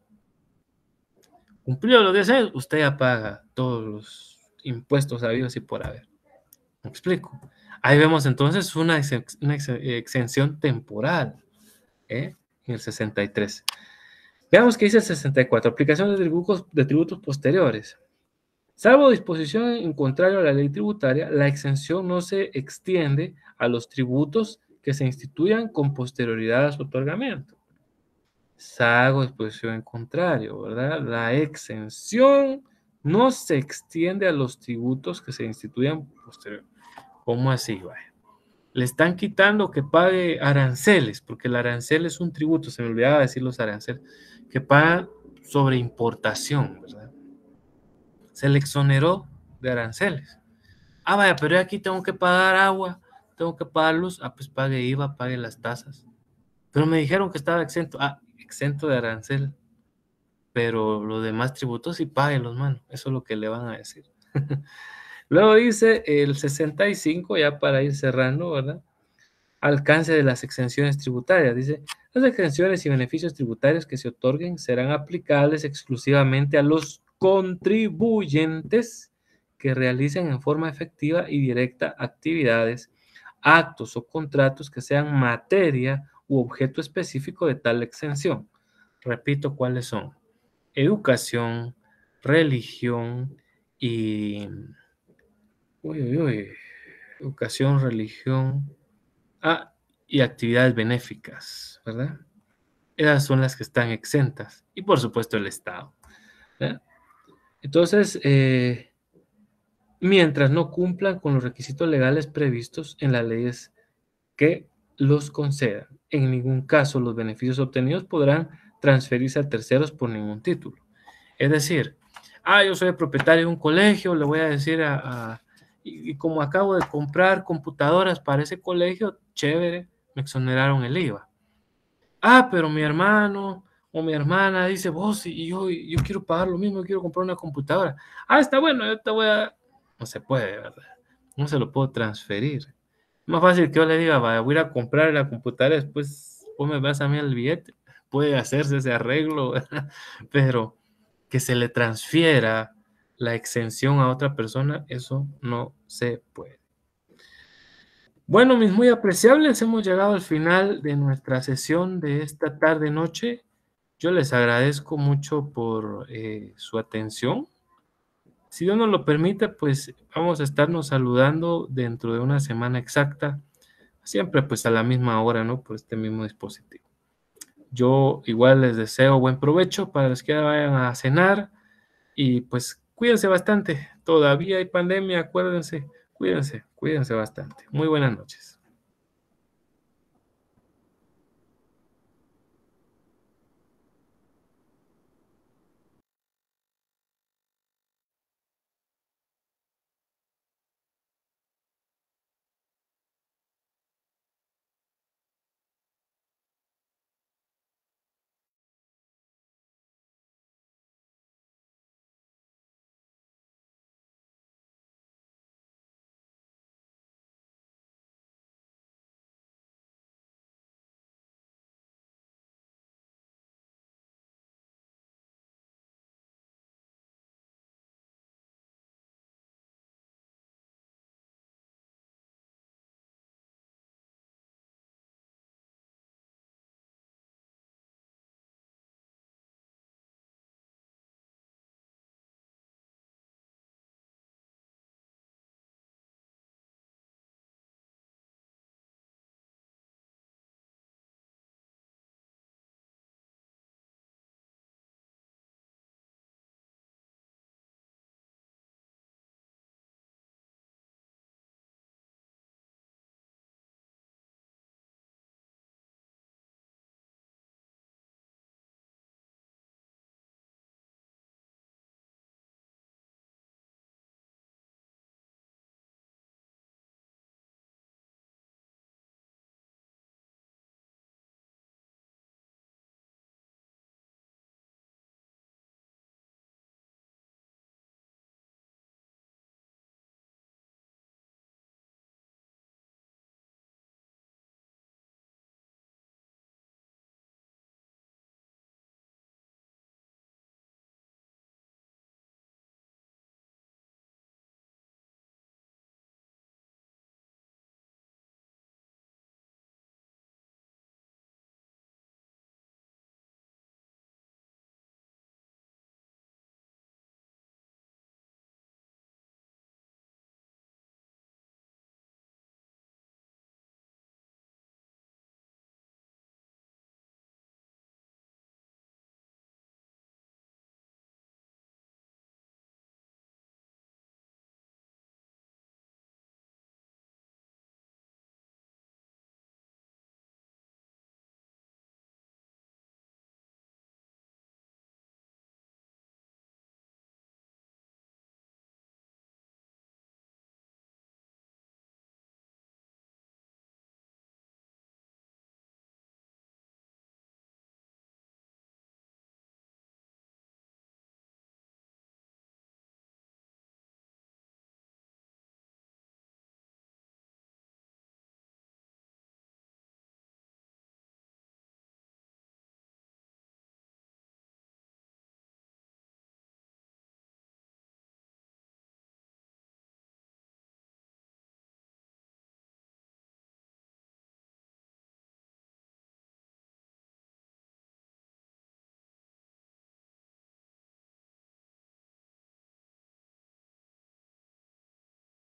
Cumplido los diez años, usted ya paga todos los impuestos habidos y por haber. ¿Me explico? Ahí vemos entonces una, ex, una ex, exención temporal, ¿eh? En el sesenta y tres. Veamos qué dice el sesenta y cuatro. Aplicación de tributos, de tributos posteriores. Salvo disposición en contrario a la ley tributaria, la exención no se extiende a los tributos que se instituyan con posterioridad a su otorgamiento. Salvo disposición en contrario, ¿verdad? La exención no se extiende a los tributos que se instituyan posteriormente. ¿Cómo así, vaya? Le están quitando que pague aranceles, porque el arancel es un tributo, se me olvidaba decir los aranceles, que paga sobre importación, ¿verdad? Se le exoneró de aranceles. Ah, vaya, pero aquí tengo que pagar agua, tengo que pagar luz. Ah, pues pague I V A, pague las tasas. Pero me dijeron que estaba exento. Ah, exento de arancel. Pero los demás tributos sí los mano. Eso es lo que le van a decir. Luego dice el sesenta y cinco, ya para ir cerrando, ¿verdad? Alcance de las exenciones tributarias. Dice, las exenciones y beneficios tributarios que se otorguen serán aplicables exclusivamente a los contribuyentes que realicen en forma efectiva y directa actividades, actos o contratos que sean materia u objeto específico de tal exención. Repito cuáles son: educación, religión y... Uy, uy, uy. Educación, religión... Ah, y actividades benéficas, ¿verdad? Esas son las que están exentas. Y por supuesto el Estado, ¿verdad? Entonces, eh, mientras no cumplan con los requisitos legales previstos en las leyes que los concedan. En ningún caso los beneficios obtenidos podrán transferirse a terceros por ningún título. Es decir, ah, yo soy propietario de un colegio, le voy a decir a, a y, y como acabo de comprar computadoras para ese colegio, chévere, me exoneraron el I V A. Ah, pero mi hermano o mi hermana dice, vos, y yo, yo quiero pagar lo mismo, quiero comprar una computadora. Ah, está bueno, yo te voy a... No se puede, ¿verdad? No se lo puedo transferir. Más fácil que yo le diga, vaya, voy a ir a comprar la computadora, después vos me vas a mí el billete. Puede hacerse ese arreglo, ¿verdad? Pero que se le transfiera la exención a otra persona, eso no se puede. Bueno, mis muy apreciables, hemos llegado al final de nuestra sesión de esta tarde-noche. Yo les agradezco mucho por eh, su atención. Si Dios nos lo permite, pues vamos a estarnos saludando dentro de una semana exacta, siempre pues a la misma hora, ¿no? Por este mismo dispositivo. Yo igual les deseo buen provecho para los que vayan a cenar y pues cuídense bastante. Todavía hay pandemia, acuérdense, cuídense, cuídense bastante. Muy buenas noches.